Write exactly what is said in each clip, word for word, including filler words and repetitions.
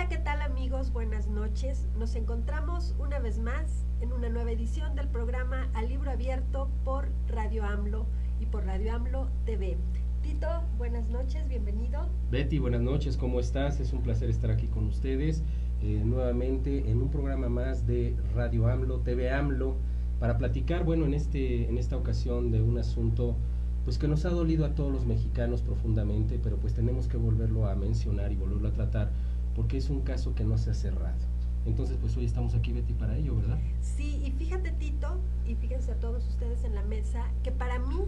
Hola, ¿qué tal amigos? Buenas noches. Nos encontramos una vez más en una nueva edición del programa A Libro Abierto por Radio AMLO y por Radio AMLO T V. Tito, buenas noches, bienvenido. Betty, buenas noches, ¿cómo estás? Es un placer estar aquí con ustedes eh, nuevamente en un programa más de Radio AMLO, T V AMLO, para platicar, bueno, en, este, en esta ocasión de un asunto pues que nos ha dolido a todos los mexicanos profundamente, pero pues tenemos que volverlo a mencionar y volverlo a tratar, porque es un caso que no se ha cerrado. Entonces, pues hoy estamos aquí, Betty, para ello, ¿verdad? Sí, y fíjate, Tito, y fíjense a todos ustedes en la mesa, que para mí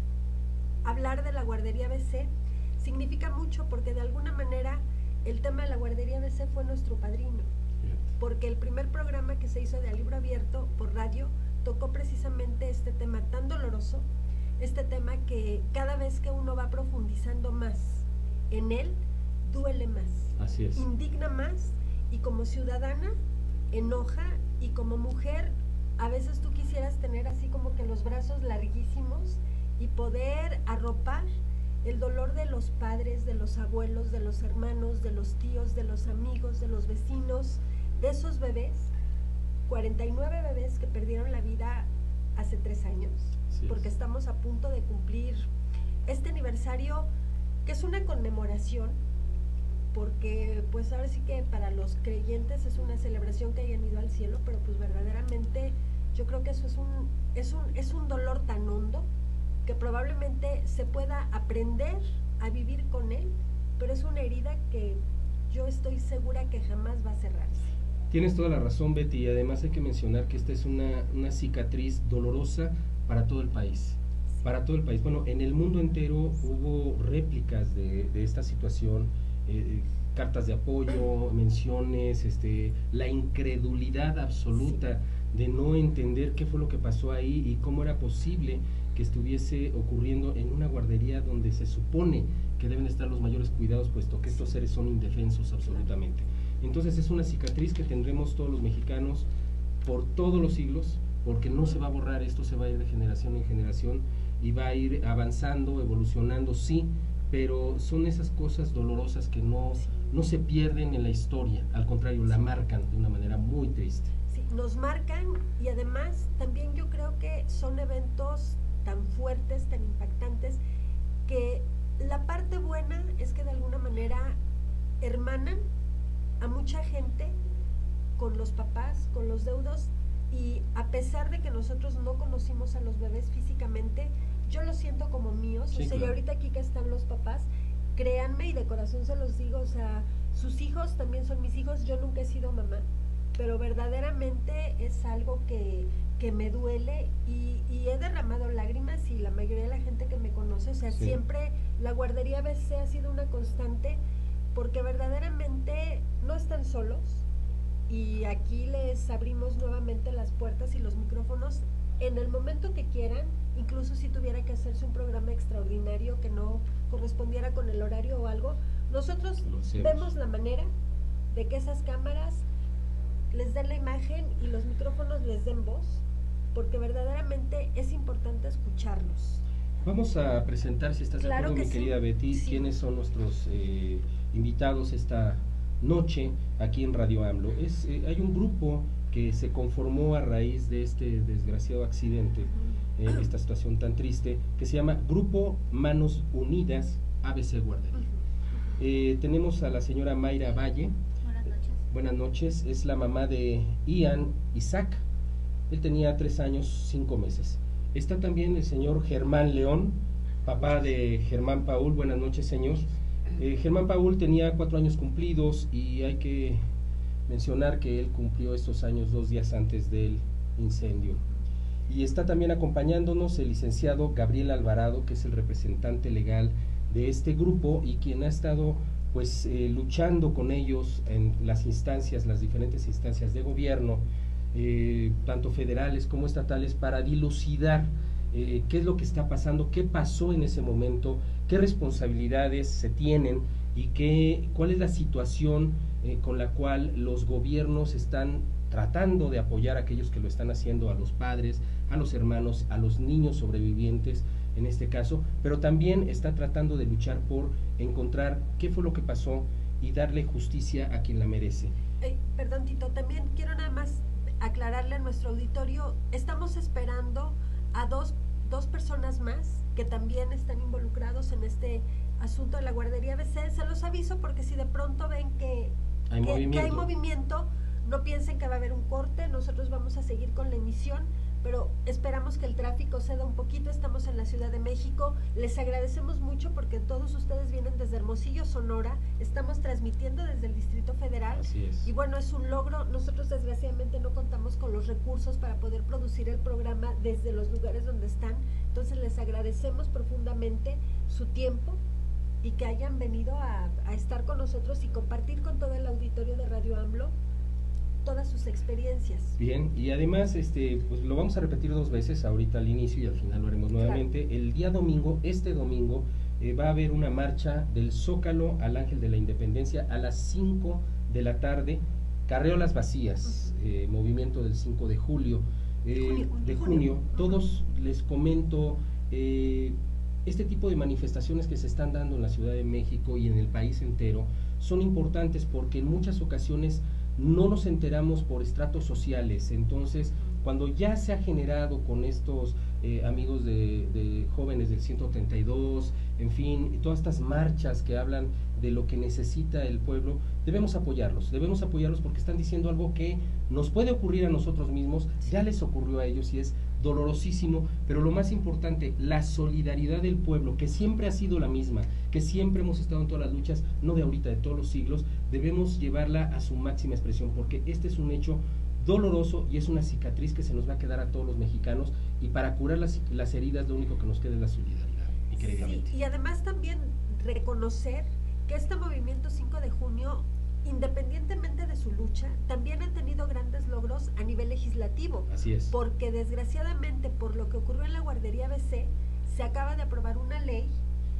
hablar de la guardería A B C significa mucho, porque de alguna manera el tema de la guardería A B C fue nuestro padrino, porque el primer programa que se hizo de A Libro Abierto por radio tocó precisamente este tema tan doloroso, este tema que cada vez que uno va profundizando más en él, duele más, así es, indigna más, y como ciudadana enoja, y como mujer a veces tú quisieras tener así como que los brazos larguísimos y poder arropar el dolor de los padres, de los abuelos, de los hermanos, de los tíos, de los amigos, de los vecinos, de esos bebés, cuarenta y nueve bebés que perdieron la vida hace tres años, sí, porque estamos a punto de cumplir este aniversario, que es una conmemoración, porque pues ahora sí que para los creyentes es una celebración que hayan ido al cielo, pero pues verdaderamente yo creo que eso es un, es un, es un dolor tan hondo que probablemente se pueda aprender a vivir con él, pero es una herida que yo estoy segura que jamás va a cerrarse. Tienes toda la razón, Betty, y además hay que mencionar que esta es una, una cicatriz dolorosa para todo el país, para todo el país. Bueno, en el mundo entero hubo réplicas de, de esta situación, eh, cartas de apoyo, menciones, este, la incredulidad absoluta de no entender qué fue lo que pasó ahí y cómo era posible que estuviese ocurriendo en una guardería donde se supone que deben estar los mayores cuidados, puesto que estos seres son indefensos absolutamente. Entonces es una cicatriz que tendremos todos los mexicanos por todos los siglos, porque no se va a borrar, esto se va a ir de generación en generación y va a ir avanzando, evolucionando, sí, pero son esas cosas dolorosas que no, no se pierden en la historia, al contrario, la marcan de una manera muy triste. Sí, nos marcan, y además también yo creo que son eventos tan fuertes, tan impactantes, que la parte buena es que de alguna manera hermanan a mucha gente con los papás, con los deudos, y a pesar de que nosotros no conocimos a los bebés físicamente, yo los siento como míos, sí, o sea, claro. Y ahorita aquí que están los papás, créanme, y de corazón se los digo, o sea, sus hijos también son mis hijos, yo nunca he sido mamá, pero verdaderamente es algo que, que me duele, y, y he derramado lágrimas, y la mayoría de la gente que me conoce, o sea, sí, siempre la guardería A B C ha sido una constante, porque verdaderamente no están solos, y aquí les abrimos nuevamente las puertas y los micrófonos en el momento que quieran, incluso si tuviera que hacerse un programa extraordinario que no correspondiera con el horario o algo, nosotros vemos la manera de que esas cámaras les den la imagen y los micrófonos les den voz, porque verdaderamente es importante escucharlos. Vamos a presentar, si estás claro de acuerdo, mi sí. querida Betty, sí, quiénes son nuestros eh, invitados esta noche aquí en Radio AMLO. Es, eh, hay un grupo que se conformó a raíz de este desgraciado accidente, uh -huh. eh, esta situación tan triste, que se llama Grupo Manos Unidas A B C Guardería. Uh -huh. eh, tenemos a la señora Mayra Valle. Buenas noches. Buenas noches, es la mamá de Ian Isaac. Él tenía tres años, cinco meses. Está también el señor Germán León, papá de Germán Paul. Buenas noches, señor. Eh, Germán Paul tenía cuatro años cumplidos, y hay que mencionar que él cumplió estos años dos días antes del incendio. Y está también acompañándonos el licenciado Gabriel Alvarado, que es el representante legal de este grupo y quien ha estado pues eh, luchando con ellos en las instancias, las diferentes instancias de gobierno, eh, tanto federales como estatales, para dilucidar eh, qué es lo que está pasando, qué pasó en ese momento, qué responsabilidades se tienen y qué, cuál es la situación eh, con la cual los gobiernos están tratando de apoyar a aquellos que lo están haciendo, a los padres, a los hermanos, a los niños sobrevivientes en este caso, pero también está tratando de luchar por encontrar qué fue lo que pasó y darle justicia a quien la merece. Eh, perdón, Tito, también quiero nada más aclararle a nuestro auditorio, estamos esperando a dos, dos personas más que también están involucrados en este asunto de la guardería B C. Se los aviso porque si de pronto ven que hay, que, movimiento. que hay movimiento, no piensen que va a haber un corte, nosotros vamos a seguir con la emisión, pero esperamos que el tráfico ceda un poquito. Estamos en la Ciudad de México, les agradecemos mucho porque todos ustedes vienen desde Hermosillo, Sonora, estamos transmitiendo desde el Distrito Federal. Así es. Y bueno, es un logro. Nosotros desgraciadamente no contamos con los recursos para poder producir el programa desde los lugares donde están, entonces les agradecemos profundamente su tiempo y que hayan venido a, a estar con nosotros y compartir con todo el auditorio de Radio AMLO todas sus experiencias. Bien, y además este pues lo vamos a repetir dos veces, ahorita al inicio y al final lo haremos nuevamente. Claro. El día domingo, este domingo, eh, va a haber una marcha del Zócalo al Ángel de la Independencia a las cinco de la tarde, carreolas vacías, uh-huh. eh, movimiento del cinco de julio, eh, junio, de junio. junio. Uh-huh. Todos les comento, eh, este tipo de manifestaciones que se están dando en la Ciudad de México y en el país entero son importantes porque en muchas ocasiones no nos enteramos por estratos sociales. Entonces, cuando ya se ha generado con estos eh, amigos de, de jóvenes del ciento treinta y dos, en fin, todas estas marchas que hablan de lo que necesita el pueblo, debemos apoyarlos, debemos apoyarlos porque están diciendo algo que nos puede ocurrir a nosotros mismos, ya les ocurrió a ellos y es dolorosísimo, pero lo más importante, la solidaridad del pueblo, que siempre ha sido la misma, que siempre hemos estado en todas las luchas, no de ahorita, de todos los siglos, debemos llevarla a su máxima expresión, porque este es un hecho doloroso y es una cicatriz que se nos va a quedar a todos los mexicanos, y para curar las, las heridas lo único que nos queda es la solidaridad, increíblemente. Sí, y además también reconocer que este movimiento cinco de junio, independientemente de su lucha, también han tenido grandes logros a nivel legislativo. Así es. Porque desgraciadamente, por lo que ocurrió en la guardería B C, se acaba de aprobar una ley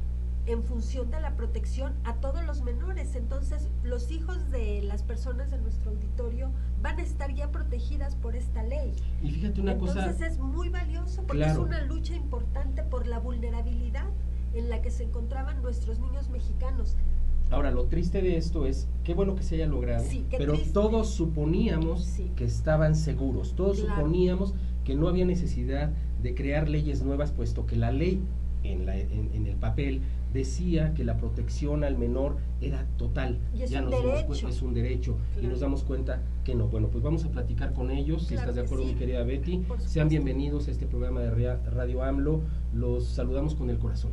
en función de la protección a todos los menores. Entonces, los hijos de las personas de nuestro auditorio van a estar ya protegidas por esta ley. Y fíjate una Entonces, cosa... Entonces es muy valioso porque claro. es una lucha importante por la vulnerabilidad en la que se encontraban nuestros niños mexicanos. Ahora, lo triste de esto es, qué bueno que se haya logrado, sí, pero triste. todos suponíamos sí. que estaban seguros, todos claro. suponíamos que no había necesidad de crear leyes nuevas, puesto que la ley en, la, en, en el papel decía que la protección al menor era total. Y es ya un nos derecho. Damos, pues, es un derecho, claro. y nos damos cuenta que no. Bueno, pues vamos a platicar con ellos, si claro estás de acuerdo, sí. mi querida Betty. Sean bienvenidos a este programa de Radio AMLO, los saludamos con el corazón.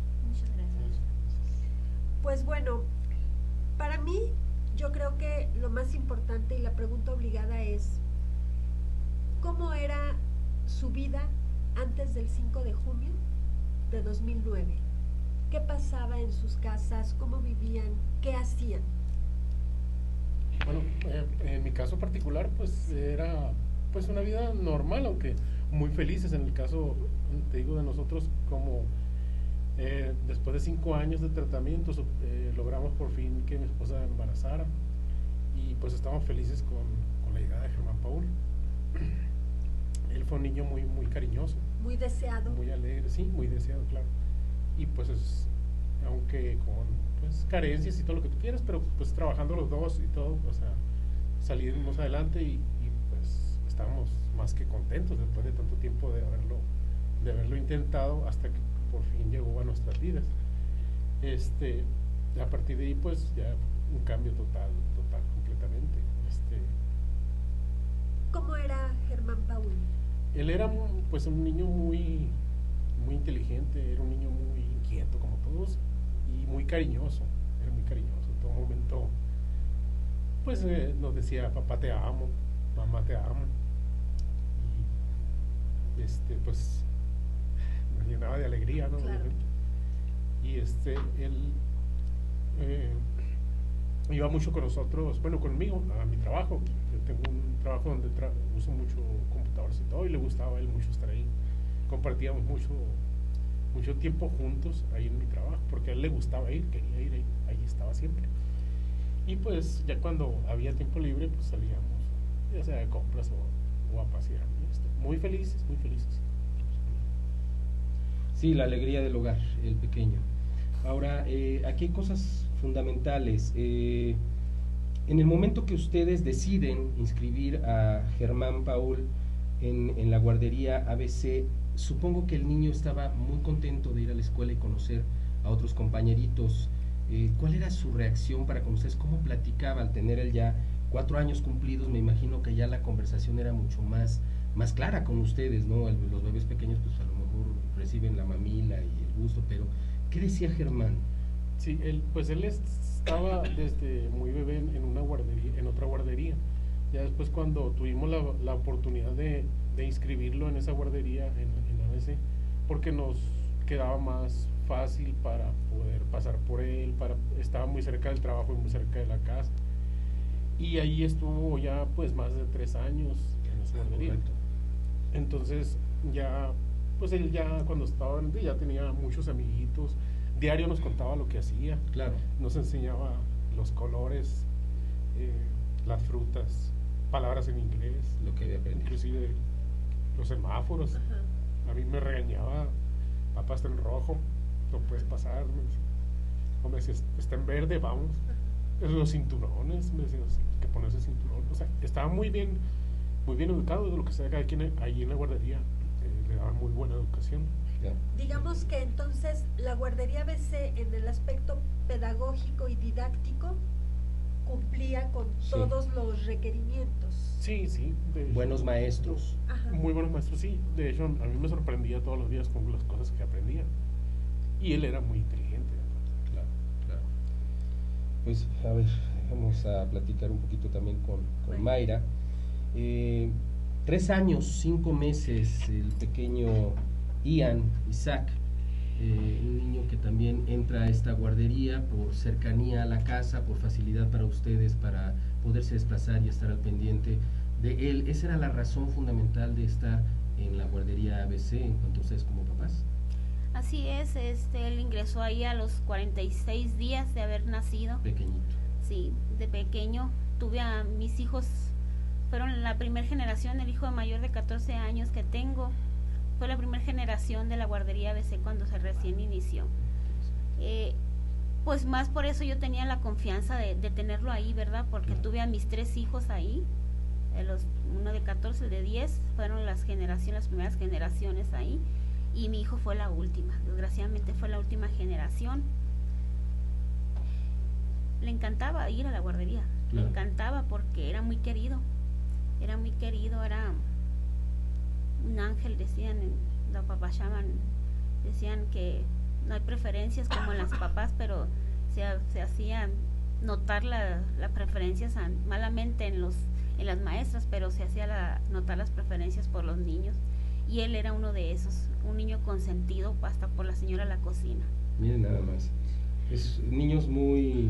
Pues bueno, para mí yo creo que lo más importante y la pregunta obligada es ¿cómo era su vida antes del cinco de junio de dos mil nueve? ¿Qué pasaba en sus casas? ¿Cómo vivían? ¿Qué hacían? Bueno, eh, en mi caso particular pues era pues una vida normal, aunque muy felices. En el caso, te digo, de nosotros, como Eh, después de cinco años de tratamiento eh, logramos por fin que mi esposa embarazara y pues estamos felices con, con la llegada de Germán Paul. Él fue un niño muy muy cariñoso, muy deseado, muy alegre, sí, muy deseado, claro. Y pues es, aunque con pues carencias y todo lo que tú quieras, pero pues trabajando los dos y todo, o sea, salimos adelante y, y pues estamos más que contentos después de tanto tiempo de haberlo de haberlo intentado hasta que por fin llegó a nuestras vidas. Este, a partir de ahí pues ya un cambio total, total, completamente. Este, ¿Cómo era Germán Paul? Él era pues un niño muy, muy inteligente, era un niño muy inquieto como todos y muy cariñoso, era muy cariñoso. En todo momento pues eh, nos decía, papá te amo, mamá te amo. Y este pues nos llenaba de alegría, ¿no? Claro. Y este, él eh, iba mucho con nosotros, bueno, conmigo, a mi trabajo. Yo tengo un trabajo donde tra uso mucho computadores y todo, y le gustaba a él mucho estar ahí. Compartíamos mucho, mucho tiempo juntos ahí en mi trabajo, porque a él le gustaba ir, quería ir ahí, ahí estaba siempre. Y pues ya cuando había tiempo libre, pues salíamos, ya sea de compras o, o a pasear. Muy felices, muy felices. Sí, la alegría del hogar, el pequeño. Ahora, eh, aquí hay cosas fundamentales. Eh, en el momento que ustedes deciden inscribir a Germán Paul en, en la guardería A B C, supongo que el niño estaba muy contento de ir a la escuela y conocer a otros compañeritos. Eh, ¿Cuál era su reacción para con ustedes? ¿Cómo platicaba al tener él ya cuatro años cumplidos? Me imagino que ya la conversación era mucho más, más clara con ustedes, ¿no? El, los bebés pequeños pues a lo mejor reciben la mamila y el gusto, pero ¿qué decía Germán? Sí, él, pues él estaba desde muy bebé en, en una guardería, en otra guardería. Ya después cuando tuvimos la, la oportunidad de, de inscribirlo en esa guardería, en, en A B C, porque nos quedaba más fácil para poder pasar por él, para estaba muy cerca del trabajo y muy cerca de la casa. Y ahí estuvo ya pues más de tres años en esa guardería. Correcto. Entonces ya, pues él ya cuando estaba, ya tenía muchos amiguitos, diario nos contaba lo que hacía, Claro. nos enseñaba los colores, eh, las frutas, palabras en inglés, Lo que había aprendido. inclusive los semáforos. Ajá. A mí me regañaba, papá está en rojo, no puedes pasar, me decía. O me decía, está en verde, vamos. Los cinturones, me decía, que ponerse cinturón. O sea, estaba muy bien, muy bien educado, de lo que sea, cada quien ahí en la guardería eh, le daba muy buena educación. Ya. Digamos que entonces la guardería A B C en el aspecto pedagógico y didáctico cumplía con Sí. todos los requerimientos. Sí, sí. de hecho, Buenos maestros. Ajá. Muy buenos maestros, sí. De hecho, a mí me sorprendía todos los días con las cosas que aprendía. Y él era muy inteligente. Claro, claro. Pues, a ver, vamos a platicar un poquito también con, con Bueno. Mayra. Eh, tres años, cinco meses, el pequeño Ian, Isaac, eh, un niño que también entra a esta guardería por cercanía a la casa, por facilidad para ustedes, para poderse desplazar y estar al pendiente de él. ¿Esa era la razón fundamental de estar en la guardería A B C en cuanto a ustedes como papás? Así es, este, él ingresó ahí a los cuarenta y seis días de haber nacido. Pequeñito. Sí, de pequeño tuve a mis hijos, fueron la primera generación, el hijo mayor de catorce años que tengo, fue la primera generación de la guardería A B C cuando se recién inició. Eh, pues más por eso yo tenía la confianza de, de tenerlo ahí, ¿verdad? Porque Claro. tuve a mis tres hijos ahí, eh, los, uno de catorce, el de diez, fueron las generaciones, las primeras generaciones ahí, y mi hijo fue la última, desgraciadamente fue la última generación. Le encantaba ir a la guardería, Claro. le encantaba porque era muy querido, era muy querido, era un ángel, decían, los papás llaman, decían que no hay preferencias como en las papás, pero se, se hacían notar la, las preferencias a, malamente en los en las maestras, pero se hacía la, notar las preferencias por los niños, y él era uno de esos, un niño consentido hasta por la señora de la cocina. Miren nada más. Es niños muy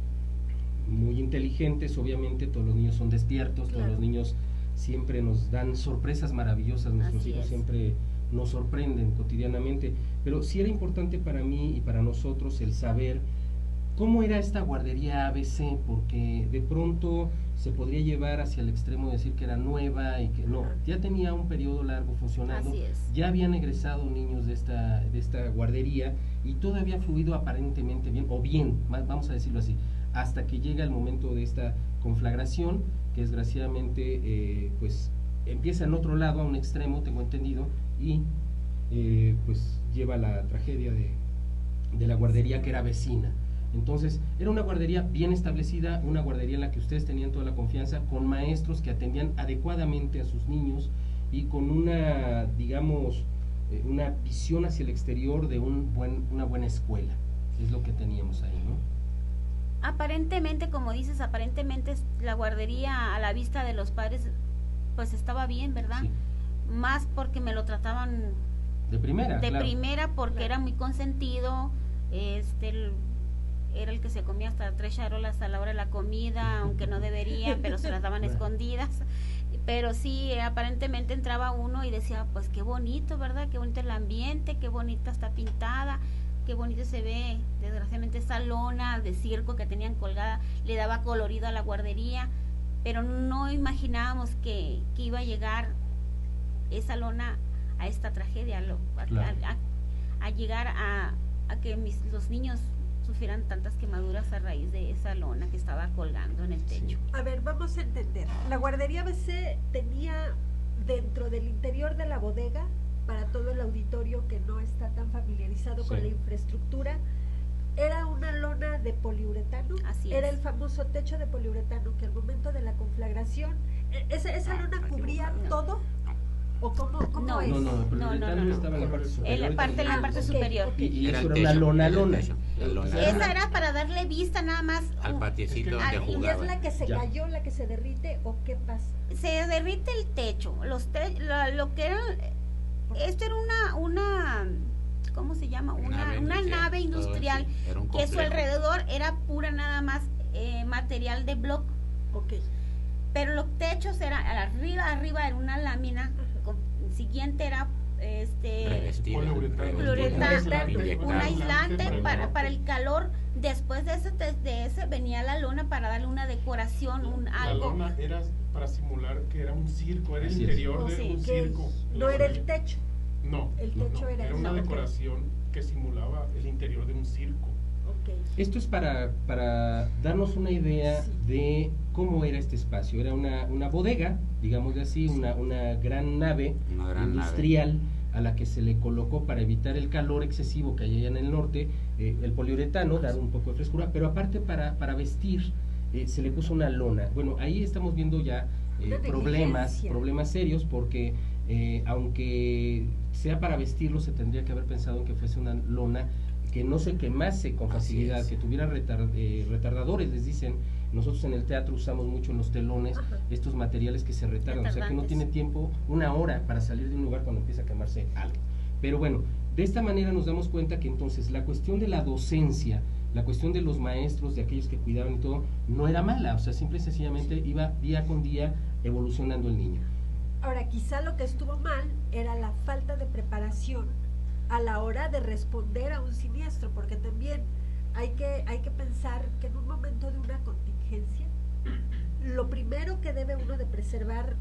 muy inteligentes, obviamente todos los niños son despiertos, Claro. todos los niños siempre nos dan sorpresas maravillosas, nuestros Así hijos es. siempre nos sorprenden cotidianamente, pero sí era importante para mí y para nosotros el saber cómo era esta guardería A B C, porque de pronto se podría llevar hacia el extremo de decir que era nueva y que no, Ajá. ya tenía un periodo largo funcionando, Así es. ya habían egresado niños de esta, de esta guardería y todo había fluido aparentemente bien, o bien, más, vamos a decirlo así, hasta que llega el momento de esta conflagración, que desgraciadamente eh, pues empieza en otro lado, a un extremo, tengo entendido, y eh, pues lleva a la tragedia de, de la guardería que era vecina. Entonces, era una guardería bien establecida, una guardería en la que ustedes tenían toda la confianza, con maestros que atendían adecuadamente a sus niños y con una, digamos, eh, una visión hacia el exterior de un buen, una buena escuela. Es lo que teníamos ahí, ¿no? Aparentemente, como dices, aparentemente la guardería a la vista de los padres pues estaba bien, ¿verdad? Sí. Más porque me lo trataban De primera, de claro. primera, porque Claro. era muy consentido, este el- era el que se comía hasta tres charolas a la hora de la comida, aunque no debería, pero se las daban Claro. escondidas. Pero sí, aparentemente entraba uno y decía, pues qué bonito, ¿verdad? Qué bonito el ambiente, qué bonita está pintada, qué bonito se ve. Desgraciadamente esa lona de circo que tenían colgada le daba colorido a la guardería, pero no imaginábamos que, que iba a llegar esa lona a esta tragedia, a, lo- a- Claro. a- a llegar a, a que mis, los niños sufrieran tantas quemaduras a raíz de esa lona que estaba colgando en el techo. A ver, vamos a entender. La guardería B C tenía dentro del interior de la bodega, para todo el auditorio que no está tan familiarizado Sí. con la infraestructura, era una lona de poliuretano. Así Era es. el famoso techo de poliuretano que al momento de la conflagración, e- esa, esa lona cubría No. todo. ¿O cómo, cómo No. es? No, no, el No, no, poliuretano no, no. estaba en la parte superior. En la parte, en la Ah, parte ok, superior. ok. Y, y Era eso el era una techo, lona era el lona. techo, la lona. Esa era para darle vista nada más. Al patiecito Es que- donde Ah, ¿y es jugaba. la que se Ya. cayó, la que se derrite o qué pasa? Se derrite el techo, los te- lo, lo que era, esto era una, una, ¿cómo se llama? Una, Nave una industrial, nave todo industrial así, era un que su complejo. alrededor era pura nada más eh, material de block, Ok. pero los techos eran arriba, arriba era una lámina, con- siguiente era este Revestida, Poliuretano. revestida, poliuretano, inyectada. un aislante para para, el- para el calor. Después de ese, de ese venía la lona para darle una decoración, un La algo. lona era para simular que era un circo, era el Así es. interior Oh, de sí, un Que circo. no era el techo. No, el no, techo no, era era esa, una ok. decoración que simulaba el interior de un circo. Ok. Esto es para, para darnos una idea Sí. de cómo era este espacio. Era una, una bodega, digámosle así, una, una gran nave Una gran industrial a la que se le colocó para evitar el calor excesivo que hay allá en el norte, eh, el poliuretano, dar un poco de frescura, pero aparte para, para vestir eh, se le puso una lona. Bueno, ahí estamos viendo ya eh, Una problemas, negligencia. problemas serios porque eh, aunque sea para vestirlo se tendría que haber pensado en que fuese una lona que no se quemase con Así facilidad, es. que tuviera retar- eh, retardadores, les dicen. Nosotros en el teatro usamos mucho en los telones Ajá. estos materiales que se retardan, o sea que uno Retardantes. tiene tiempo, una hora para salir de un lugar cuando empieza a quemarse algo. Pero bueno, de esta manera nos damos cuenta que entonces la cuestión de la docencia, la cuestión de los maestros, de aquellos que cuidaban y todo, no era mala, o sea, simple y sencillamente iba día con día evolucionando el niño. Ahora, quizá lo que estuvo mal era la falta de preparación a la hora de responder a un siniestro, porque también hay que, hay que pensar que en un momento de una contingencia, lo primero que debe uno de preservar,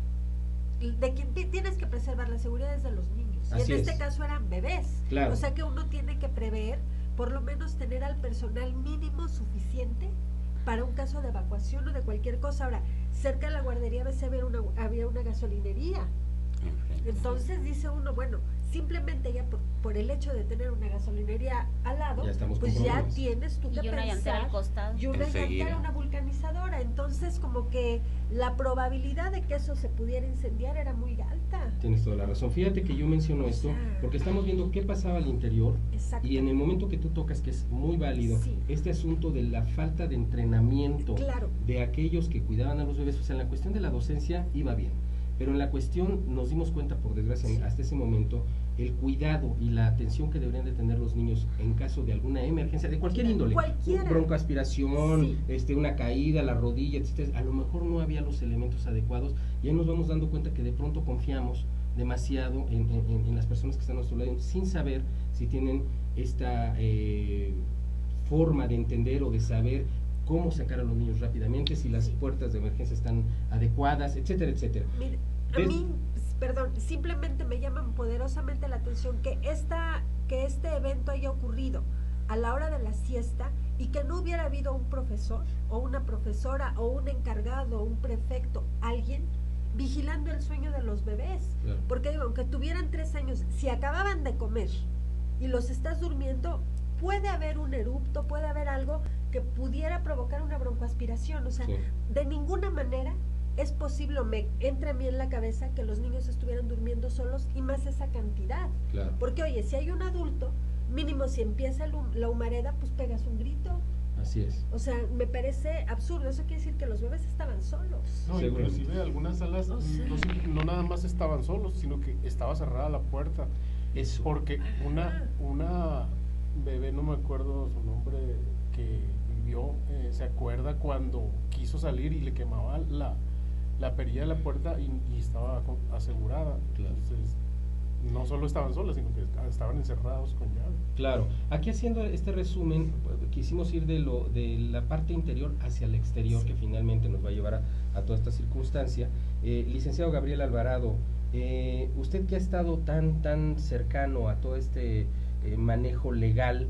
de quien ti- tienes que preservar la seguridad es de los niños. Y Así en es. este caso eran bebés. Claro. O sea que uno tiene que prever, por lo menos tener al personal mínimo suficiente para un caso de evacuación o de cualquier cosa. Ahora, cerca de la guardería B C había una, había una gasolinería. Enfrente. Entonces dice uno, bueno, simplemente ya por, por el hecho de tener una gasolinería al lado, Ya estamos pues ya comprobados. tienes tú Y que una llantera pensar al costado. y una Enseguida. llantera, una vulcanizadora. Entonces como que la probabilidad de que eso se pudiera incendiar era muy alta. Tienes toda la razón. Fíjate que yo menciono esto sea, porque estamos viendo qué pasaba al interior Exacto. y en el momento que tú tocas, que es muy válido, Sí. este asunto de la falta de entrenamiento Claro. de aquellos que cuidaban a los bebés, o sea, en la cuestión de la docencia iba bien, pero en la cuestión nos dimos cuenta, por desgracia, Sí. hasta ese momento, el cuidado y la atención que deberían de tener los niños en caso de alguna emergencia, de cualquier Claro, índole, cualquiera. broncoaspiración, Sí. este, una caída, la rodilla, etcétera, a lo mejor no había los elementos adecuados y ahí nos vamos dando cuenta que de pronto confiamos demasiado en, en- en las personas que están a nuestro lado sin saber si tienen esta eh, forma de entender o de saber cómo sacar a los niños rápidamente, si las Sí. puertas de emergencia están adecuadas, etcétera, etcétera. Mire, a Des- mí, perdón, simplemente me llama poderosamente la atención que esta, que este evento haya ocurrido a la hora de la siesta y que no hubiera habido un profesor o una profesora o un encargado o un prefecto, alguien vigilando el sueño de los bebés. Claro. Porque digo, aunque tuvieran tres años, si acababan de comer y los estás durmiendo, puede haber un erupto, puede haber algo que pudiera provocar una broncoaspiración. O sea, Sí. de ninguna manera es posible, o me entra a mí en la cabeza, que los niños estuvieran durmiendo solos y más esa cantidad. Claro. Porque, oye, si hay un adulto, mínimo si empieza el hum- la humareda, pues pegas un grito. Así es. O sea, me parece absurdo. Eso quiere decir que los bebés estaban solos. No, Seguro. inclusive algunas salas No no, sé. sí- no nada más estaban solos, sino que estaba cerrada la puerta. Eso. Porque una, una bebé, no me acuerdo su nombre, que vivió, eh, se acuerda cuando quiso salir y le quemaba la, la perilla de la puerta y, y estaba con- asegurada. Claro. Entonces, no solo estaban solas, sino que estaban encerrados con llave. Claro, aquí haciendo este resumen, pues, quisimos ir de lo de la parte interior hacia el exterior, que finalmente nos va a llevar a, a toda esta circunstancia. Eh, licenciado Gabriel Alvarado, eh, usted que ha estado tan tan cercano a todo este eh, manejo legal,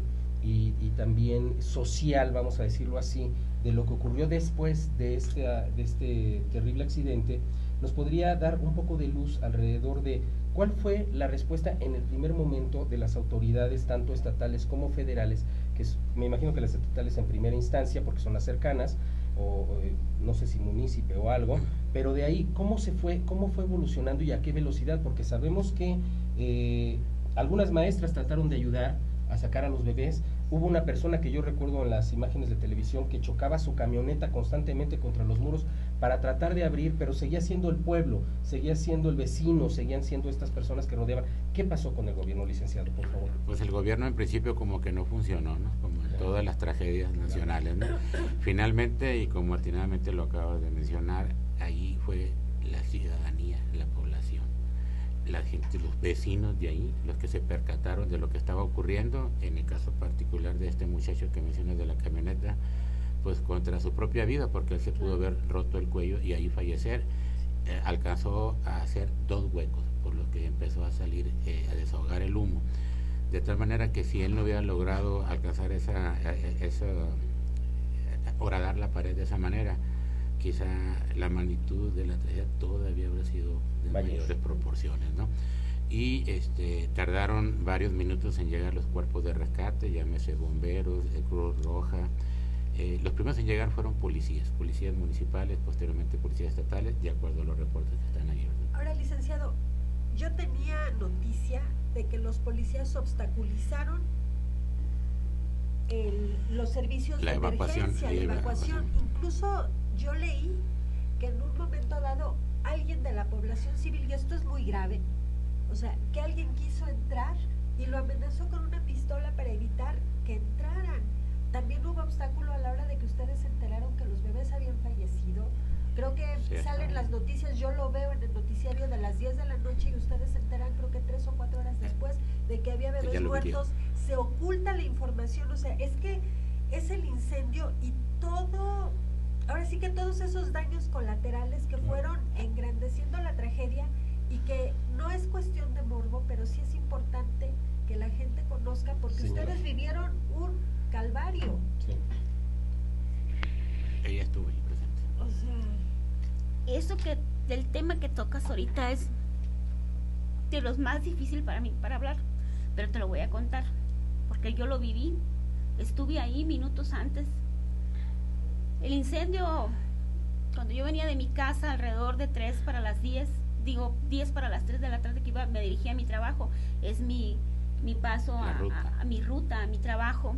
y, y también social, vamos a decirlo así, de lo que ocurrió después de este, de este terrible accidente, nos podría dar un poco de luz alrededor de cuál fue la respuesta en el primer momento de las autoridades, tanto estatales como federales, que es, me imagino que las estatales en primera instancia, porque son las cercanas, o eh, no sé si municipio o algo, pero de ahí, ¿cómo se fue, cómo fue evolucionando y a qué velocidad? Porque sabemos que eh, algunas maestras trataron de ayudar a sacar a los bebés. Hubo una persona que yo recuerdo en las imágenes de televisión que chocaba su camioneta constantemente contra los muros para tratar de abrir, pero seguía siendo el pueblo, seguía siendo el vecino, seguían siendo estas personas que rodeaban. ¿Qué pasó con el gobierno, licenciado, por favor? Pues el gobierno en principio como que no funcionó, ¿no? Como en todas las tragedias nacionales, ¿no? Finalmente, y como atinadamente lo acabas de mencionar, ahí fue la ciudadanía, la población, la gente, los vecinos de ahí, los que se percataron de lo que estaba ocurriendo. En el caso particular de este muchacho que mencionas de la camioneta, pues contra su propia vida, porque él se pudo haber roto el cuello y ahí fallecer. Eh, alcanzó a hacer dos huecos, por lo que empezó a salir, eh, a desahogar el humo, de tal manera que si él no hubiera logrado alcanzar esa, esa horadar la pared de esa manera, quizá la magnitud de la tragedia todavía habría sido de Mayor. mayores proporciones, ¿no? Y este, tardaron varios minutos en llegar los cuerpos de rescate, llámese bomberos, Cruz Roja. Eh, los primeros en llegar fueron policías, policías municipales, posteriormente policías estatales, de acuerdo a los reportes que están ahí. Ahora, licenciado, yo tenía noticia de que los policías obstaculizaron el, los servicios La de evacuación, emergencia, la la evacuación. evacuación. Incluso yo leí que en un momento dado alguien de la población civil, y esto es muy grave, o sea, que alguien quiso entrar y lo amenazó con una pistola para evitar que entraran. También hubo obstáculo a la hora de que ustedes se enteraron que los bebés habían fallecido. Creo que Cierto. Salen las noticias, yo lo veo en el noticiario de las diez de la noche y ustedes se enteran creo que tres o cuatro horas después de que había bebés Ya lo muertos. Se oculta la información, o sea, es que es el incendio y todo, ahora sí que todos esos daños colaterales que fueron engrandeciendo la tragedia, y que no es cuestión de morbo, pero sí es importante que la gente conozca, porque Señora. ustedes vivieron un calvario. Sí. Ella estuvo ahí presente. O sea, Eso que del tema que tocas ahorita es de los más difícil para mí para hablar, pero te lo voy a contar porque yo lo viví, estuve ahí minutos antes. El incendio, cuando yo venía de mi casa alrededor de tres para las diez, digo diez para las tres de la tarde que iba, me dirigía a mi trabajo, es mi, mi paso a, a, a mi ruta, a mi trabajo.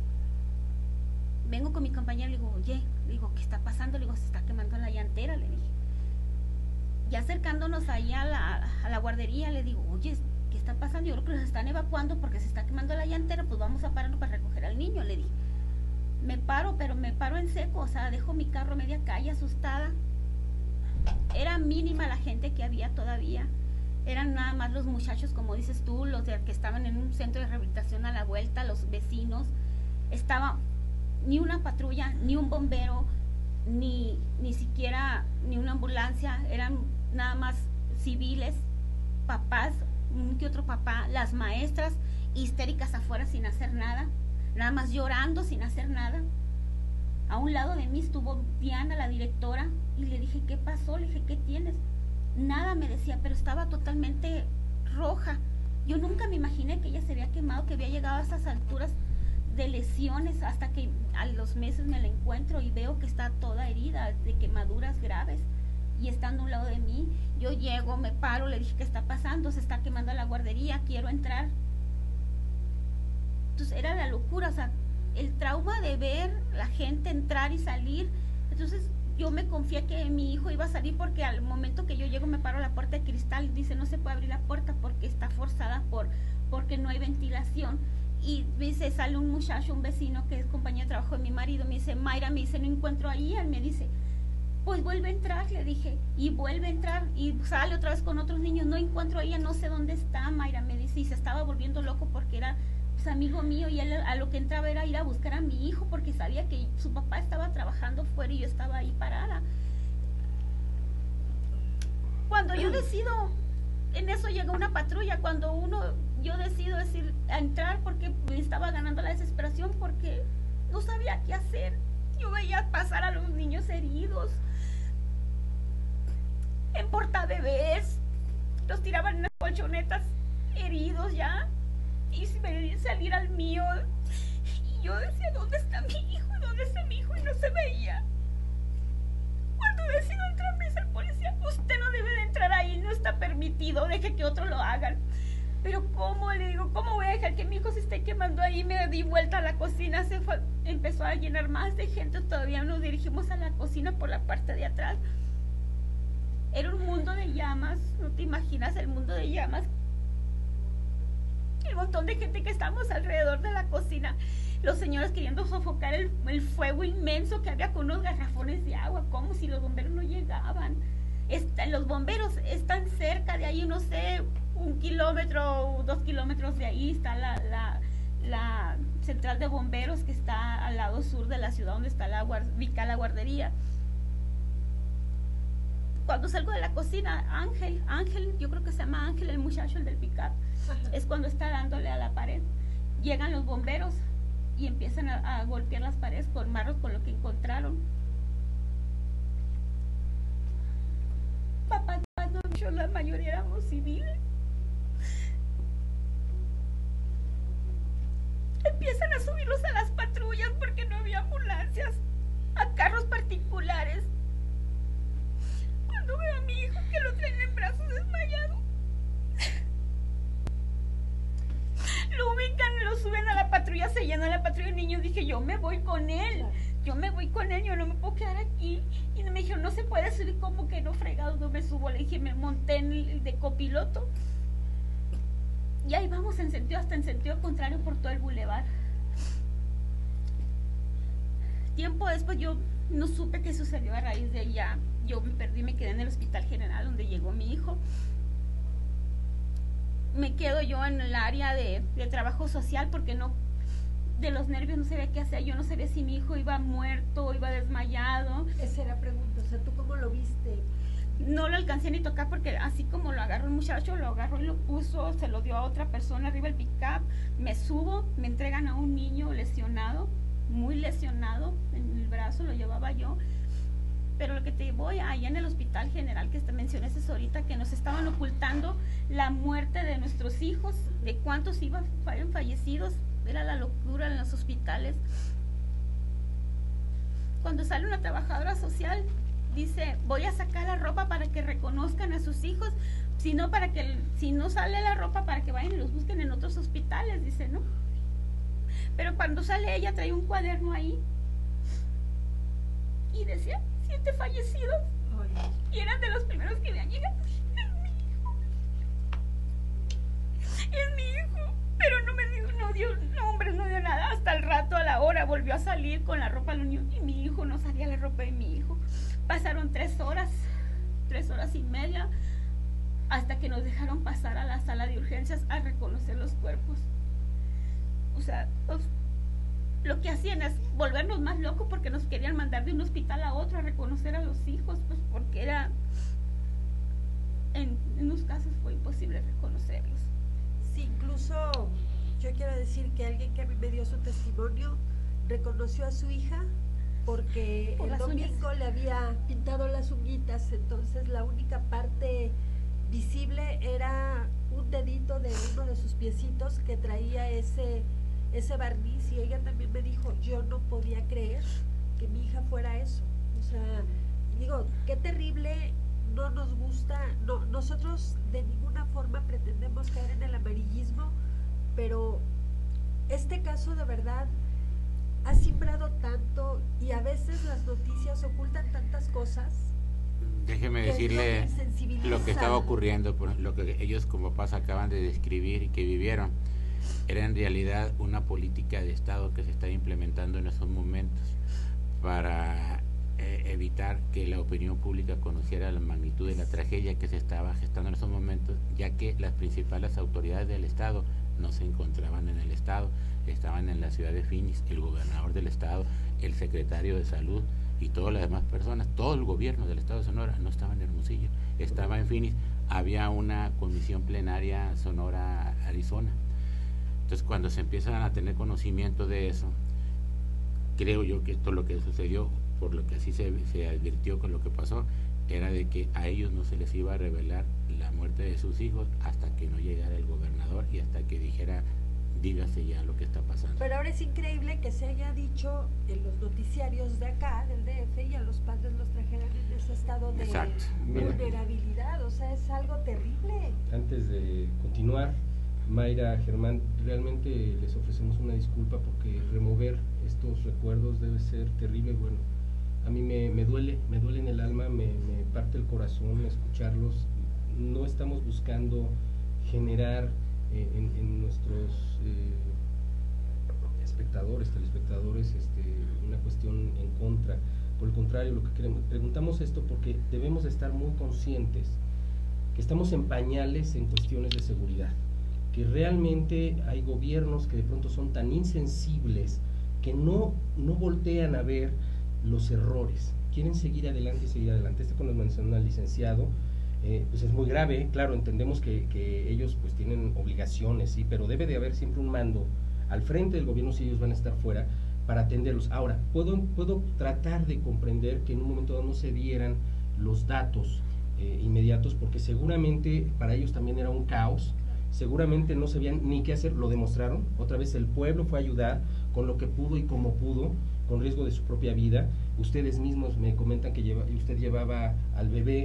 Vengo con mi compañera y le digo, oye, le digo, ¿qué está pasando? Le digo, se está quemando la llantera, le dije. Ya acercándonos ahí a la, a la guardería, le digo, oye, ¿qué está pasando? Yo creo que los están evacuando porque se está quemando la llantera, pues vamos a pararnos para recoger al niño, le dije. Me paro, pero me paro en seco, o sea, dejo mi carro a media calle asustada. Era mínima la gente que había todavía. Eran nada más los muchachos, como dices tú, los de, que estaban en un centro de rehabilitación a la vuelta, los vecinos. Estaba ni una patrulla, ni un bombero, ni, ni siquiera ni una ambulancia. Eran nada más civiles, papás, un que otro papá, las maestras histéricas afuera sin hacer nada, nada más llorando sin hacer nada. A un lado de mí estuvo Diana, la directora, y le dije, ¿qué pasó? Le dije, ¿qué tienes? Nada, me decía, pero estaba totalmente roja. Yo nunca me imaginé que ella se había quemado, que había llegado a esas alturas de lesiones, hasta que a los meses me la encuentro y veo que está toda herida, de quemaduras graves, y estando a un lado de mí. Yo llego, me paro, le dije, ¿qué está pasando? Se está quemando la guardería, quiero entrar. Entonces era la locura, o sea, el trauma de ver la gente entrar y salir. Entonces yo me confié que mi hijo iba a salir, porque al momento que yo llego me paro a la puerta de cristal y dice, no se puede abrir la puerta porque está forzada por porque no hay ventilación. Y me dice, sale un muchacho, un vecino que es compañero de trabajo de mi marido, me dice, Mayra, me dice, no encuentro a Ian, me dice, pues vuelve a entrar, le dije, y vuelve a entrar, y sale otra vez con otros niños, no encuentro a Ian, no sé dónde está, Mayra, me dice, y se estaba volviendo loco porque era pues amigo mío, y él a lo que entraba era ir a buscar a mi hijo, porque sabía que su papá estaba trabajando fuera y yo estaba ahí parada. Cuando yo decido en eso llega una patrulla. Cuando uno, yo decido decir, a entrar porque me estaba ganando la desesperación porque no sabía qué hacer. Yo veía pasar a los niños heridos, en portabebés, los tiraban en las colchonetas heridos ya, y si me salir al mío, y yo decía, ¿dónde está mi hijo? ¿Dónde está mi hijo? Y no se veía. Cuando decido entrar, me dice el policía, usted no debe de entrar ahí, no está permitido, deje que otros lo hagan. Pero ¿cómo? Le digo, ¿cómo voy a dejar que mi hijo se esté quemando ahí? Me di vuelta a la cocina, se fue, empezó a llenar más de gente, todavía nos dirigimos a la cocina por la parte de atrás. Era un mundo de llamas, no te imaginas el mundo de llamas. El montón de gente que estábamos alrededor de la cocina, los señores queriendo sofocar el, el fuego inmenso que había con unos garrafones de agua, como si los bomberos no llegaban. Está, los bomberos están cerca de ahí, no sé, un kilómetro o dos kilómetros de ahí está la, la, la central de bomberos que está al lado sur de la ciudad donde está la, ubica la guardería. Cuando salgo de la cocina, Ángel, Ángel, yo creo que se llama Ángel, el muchacho, el del pick-up, es cuando está dándole a la pared. Llegan los bomberos y empiezan a, a golpear las paredes con marros, con lo que encontraron. Papá, no, yo, la mayoría éramos civiles. Empiezan a subirlos a las patrullas porque no había ambulancias, a carros particulares. Cuando veo a mi hijo que lo traen en brazos desmayado, lo ubican, lo suben a la patrulla, se llena la patrulla de niños. Dije, yo me voy con él, yo me voy con él, yo no me puedo quedar aquí. Y me dijeron, no se puede subir. Como que no, fregado, no me subo. Le dije, me monté en el de copiloto y ahí vamos en sentido, hasta en sentido contrario por todo el bulevar. Tiempo después yo no supe qué sucedió a raíz de ella. Yo me perdí, me quedé en el hospital general donde llegó mi hijo. Me quedo yo en el área de, de trabajo social porque no, de los nervios no sabía qué hacer. Yo no sabía si mi hijo iba muerto, iba desmayado. Esa era pregunta, o sea, ¿tú cómo lo viste? No lo alcancé ni tocar porque así como lo agarró el muchacho, lo agarró y lo puso, se lo dio a otra persona arriba del pick-up. Me subo, me entregan a un niño lesionado, muy lesionado en el brazo, lo llevaba yo. Pero lo que te voy allá en el hospital general que te mencioné es ahorita, que nos estaban ocultando la muerte de nuestros hijos, de cuántos iban fallecidos. Era la locura en los hospitales. Cuando sale una trabajadora social, dice, voy a sacar la ropa para que reconozcan a sus hijos, si no, para que, si no sale la ropa, para que vayan y los busquen en otros hospitales, dice, ¿no? Pero cuando sale ella trae un cuaderno ahí y decía, siete fallecidos. Ay. Y eran de los primeros que habían llegado. Es mi hijo. Es mi hijo. Pero no me dio, no dio nombre, no dio nada. Hasta el rato, a la hora, volvió a salir con la ropa de la unión. Y mi hijo, no salía la ropa de mi hijo. Pasaron tres horas, tres horas y media, hasta que nos dejaron pasar a la sala de urgencias a reconocer los cuerpos. O sea, los, lo que hacían es volvernos más locos porque nos querían mandar de un hospital a otro a reconocer a los hijos, pues porque era, en, en unos casos fue imposible reconocerlos. Sí, incluso yo quiero decir que alguien que a mí me dio su testimonio reconoció a su hija porque Por el las domingo uñas. le había pintado las uñitas, entonces la única parte visible era un dedito de uno de sus piecitos que traía ese, ese barniz, y ella también me dijo, yo no podía creer que mi hija fuera eso. O sea, digo, qué terrible. No nos gusta, no, nosotros de ninguna forma pretendemos caer en el amarillismo, pero este caso de verdad ha simbrado tanto y a veces las noticias ocultan tantas cosas. Déjeme que es lo que decirle insensibiliza. lo que estaba ocurriendo, por lo que ellos como papás acaban de describir y que vivieron. Era en realidad una política de Estado que se está implementando en esos momentos para eh, evitar que la opinión pública conociera la magnitud de la tragedia que se estaba gestando en esos momentos, ya que las principales autoridades del Estado no se encontraban en el Estado, estaban en la ciudad de Phoenix, el gobernador del Estado, el secretario de Salud y todas las demás personas, todo el gobierno del Estado de Sonora no estaba en Hermosillo, estaba en Phoenix había una comisión plenaria Sonora-Arizona. Entonces, cuando se empiezan a tener conocimiento de eso, creo yo que esto lo que sucedió, por lo que así se, se advirtió con lo que pasó, era de que a ellos no se les iba a revelar la muerte de sus hijos hasta que no llegara el gobernador y hasta que dijera, dígase ya lo que está pasando. Pero ahora es increíble que se haya dicho en los noticiarios de acá, del D F, y a los padres los trajeran en ese estado de Exacto. vulnerabilidad, o sea, es algo terrible. Antes de continuar, Mayra, Germán, realmente les ofrecemos una disculpa porque remover estos recuerdos debe ser terrible. Bueno, a mí me, me duele, me duele en el alma, me, me parte el corazón escucharlos. No estamos buscando generar eh, en, en nuestros eh, espectadores, telespectadores, este, una cuestión en contra. Por el contrario, lo que queremos, preguntamos esto porque debemos de estar muy conscientes que estamos en pañales en cuestiones de seguridad, que realmente hay gobiernos que de pronto son tan insensibles que no, no voltean a ver los errores, quieren seguir adelante y seguir adelante. Este, cuando nos menciona el licenciado, eh, pues es muy grave. Claro, entendemos que, que ellos pues tienen obligaciones, sí, pero debe de haber siempre un mando al frente del gobierno si ellos van a estar fuera para atenderlos. Ahora, puedo, puedo tratar de comprender que en un momento dado no se dieran los datos eh, inmediatos, porque seguramente para ellos también era un caos, seguramente no sabían ni qué hacer, lo demostraron. Otra vez el pueblo fue a ayudar con lo que pudo y como pudo, con riesgo de su propia vida. Ustedes mismos me comentan que lleva, usted llevaba al bebé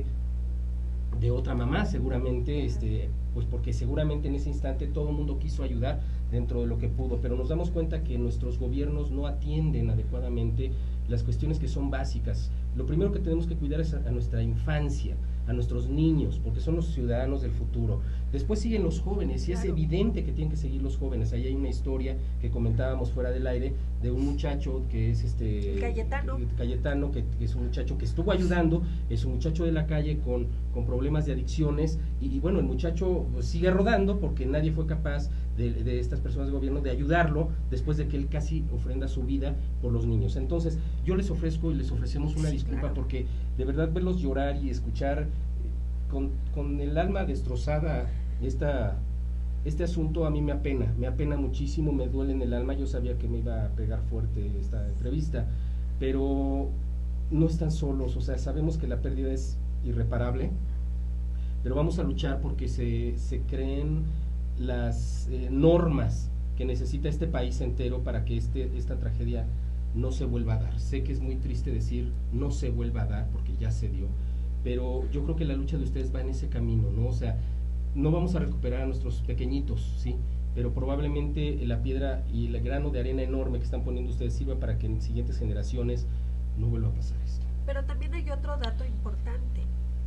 de otra mamá, seguramente, este, pues porque seguramente en ese instante todo el mundo quiso ayudar dentro de lo que pudo, pero nos damos cuenta que nuestros gobiernos no atienden adecuadamente las cuestiones que son básicas. Lo primero que tenemos que cuidar es a, a nuestra infancia, a nuestros niños, porque son los ciudadanos del futuro. Después siguen los jóvenes, y es Claro. evidente que tienen que seguir los jóvenes. Ahí hay una historia que comentábamos fuera del aire de un muchacho que es este Cayetano. Cayetano, que, que es un muchacho que estuvo ayudando, es un muchacho de la calle con, con problemas de adicciones, y, y bueno, el muchacho pues, sigue rodando porque nadie fue capaz de, de estas personas de gobierno de ayudarlo después de que él casi ofrenda su vida por los niños. Entonces, yo les ofrezco y les ofrecemos una Sí, disculpa claro. porque de verdad verlos llorar y escuchar eh, con, con el alma destrozada esta, este asunto a mí me apena, me apena muchísimo, me duele en el alma. Yo sabía que me iba a pegar fuerte esta entrevista, pero no están solos, o sea, sabemos que la pérdida es irreparable, pero vamos a luchar porque se, se creen las eh, normas que necesita este país entero para que este, esta tragedia no se vuelva a dar. Sé que es muy triste decir no se vuelva a dar porque ya se dio, pero yo creo que la lucha de ustedes va en ese camino, ¿no? O sea, no vamos a recuperar a nuestros pequeñitos, sí, pero probablemente la piedra y el grano de arena enorme que están poniendo ustedes sirva para que en siguientes generaciones no vuelva a pasar esto. Pero también hay otro dato importante.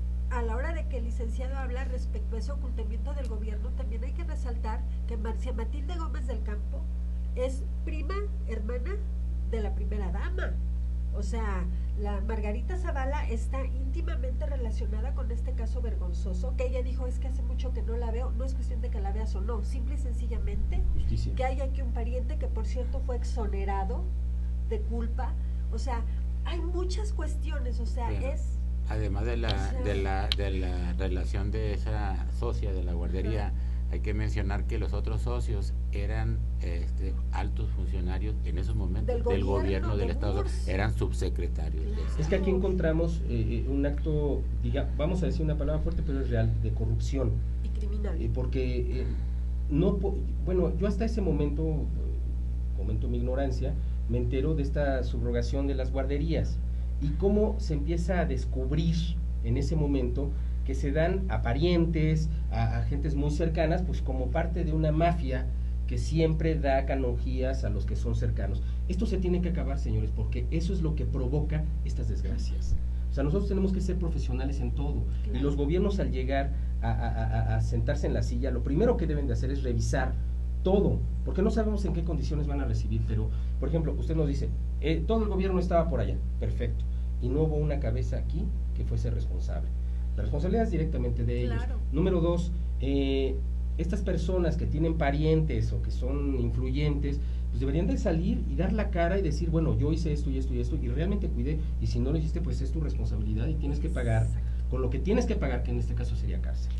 A la hora de que el licenciado habla respecto a ese ocultamiento del gobierno, también hay que resaltar que Marcia Matilde Gómez del Campo es prima hermana de la primera dama. O sea, la Margarita Zavala está íntimamente relacionada con este caso vergonzoso, que ella dijo, es que hace mucho que no la veo. No es cuestión de que la veas o no, simple y sencillamente Justicia. que hay aquí un pariente que por cierto fue exonerado de culpa. O sea, hay muchas cuestiones, o sea, Bueno, es... Además de la, o sea, de la de la relación de esa socia de la guardería, Ajá. hay que mencionar que los otros socios eran este, altos funcionarios en esos momentos Del del, gobierno gobierno de del Estado, Murs. eran subsecretarios. de Claro. esa- Es que aquí encontramos eh, un acto, diga, vamos a decir una palabra fuerte, pero es real, de corrupción. y criminal. Eh, porque, eh, no, po- bueno, yo hasta ese momento, eh, comento mi ignorancia, me entero de esta subrogación de las guarderías y cómo se empieza a descubrir en ese momento que se dan a parientes, a, a gentes muy cercanas, pues como parte de una mafia que siempre da canonjías a los que son cercanos. Esto se tiene que acabar, señores, porque eso es lo que provoca estas desgracias. O sea, nosotros tenemos que ser profesionales en todo. Claro. Y los gobiernos, al llegar a, a- a- a sentarse en la silla, lo primero que deben de hacer es revisar todo, porque no sabemos en qué condiciones van a recibir. Pero, por ejemplo, usted nos dice, eh, todo el gobierno estaba por allá, perfecto, y no hubo una cabeza aquí que fuese responsable. La responsabilidad es directamente de ellos. Claro. Número dos, eh, estas personas que tienen parientes o que son influyentes, pues deberían de salir y dar la cara y decir, bueno, yo hice esto y esto y esto y realmente cuidé, y si no lo hiciste, pues es tu responsabilidad y tienes que pagar Exacto. con lo que tienes que pagar, que en este caso sería cárcel.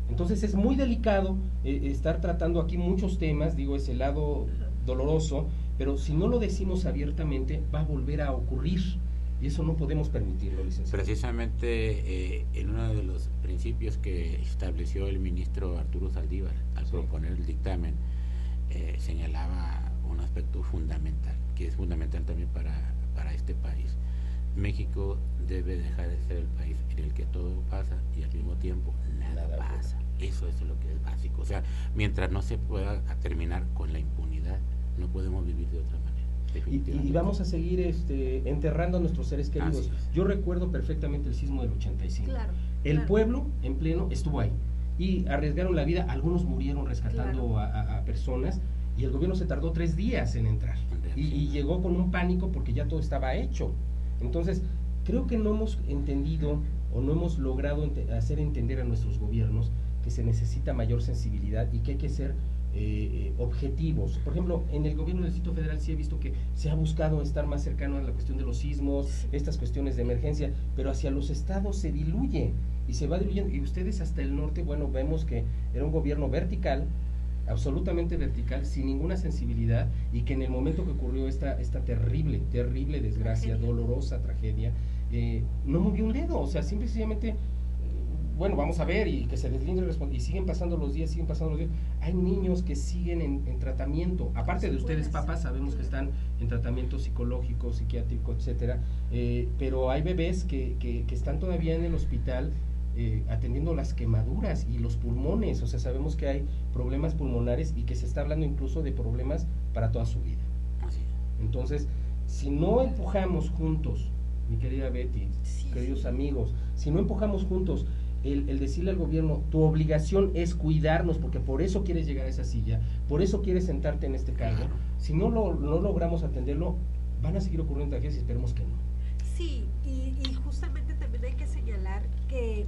Entonces es muy delicado eh, estar tratando aquí muchos temas, digo, ese lado doloroso, pero si no lo decimos abiertamente va a volver a ocurrir y eso no podemos permitirlo, licenciado. Precisamente eh, en uno de los principios que estableció el ministro Arturo Saldívar al sí. proponer el dictamen, eh, señalaba un aspecto fundamental, que es fundamental también para, para este país. México debe dejar de ser el país en el que todo pasa y al mismo tiempo nada, nada pasa. Bueno. Eso es lo que es básico. O sea, mientras no se pueda terminar con la impunidad, no podemos vivir de otra manera. Y, y vamos a seguir este, enterrando a nuestros seres queridos. Yo recuerdo perfectamente el sismo del ochenta y cinco. Claro, el claro. pueblo en pleno estuvo ahí y arriesgaron la vida. Algunos murieron rescatando claro. a, a, a personas y el gobierno se tardó tres días en entrar y, y llegó con un pánico porque ya todo estaba hecho. Entonces, creo que no hemos entendido o no hemos logrado ent- hacer entender a nuestros gobiernos que se necesita mayor sensibilidad y que hay que ser eh, objetivos. Por ejemplo, en el gobierno del Distrito Federal sí he visto que se ha buscado estar más cercano a la cuestión de los sismos, estas cuestiones de emergencia, pero hacia los estados se diluye y se va diluyendo. Y ustedes hasta el norte, bueno, vemos que era un gobierno vertical, absolutamente vertical, sin ninguna sensibilidad, y que en el momento que ocurrió esta, esta terrible, terrible desgracia, tragedia. dolorosa tragedia, eh, no movió un dedo, o sea, simple y sencillamente, eh, bueno, vamos a ver, y que se deslinde y, y siguen pasando los días, siguen pasando los días. Hay niños que siguen en, en tratamiento, aparte de ustedes papás, sabemos que están en tratamiento psicológico, psiquiátrico, etcétera, eh, pero hay bebés que, que, que están todavía en el hospital, Eh, atendiendo las quemaduras y los pulmones, o sea, sabemos que hay problemas pulmonares y que se está hablando incluso de problemas para toda su vida. Así es. Entonces, si no empujamos juntos, mi querida Betty, sí, queridos sí. amigos, si no empujamos juntos el, el decirle al gobierno, tu obligación es cuidarnos, porque por eso quieres llegar a esa silla, por eso quieres sentarte en este cargo, claro. si no lo no logramos atenderlo, van a seguir ocurriendo tragedias y esperemos que no. Sí, y, y justamente también hay que señalar que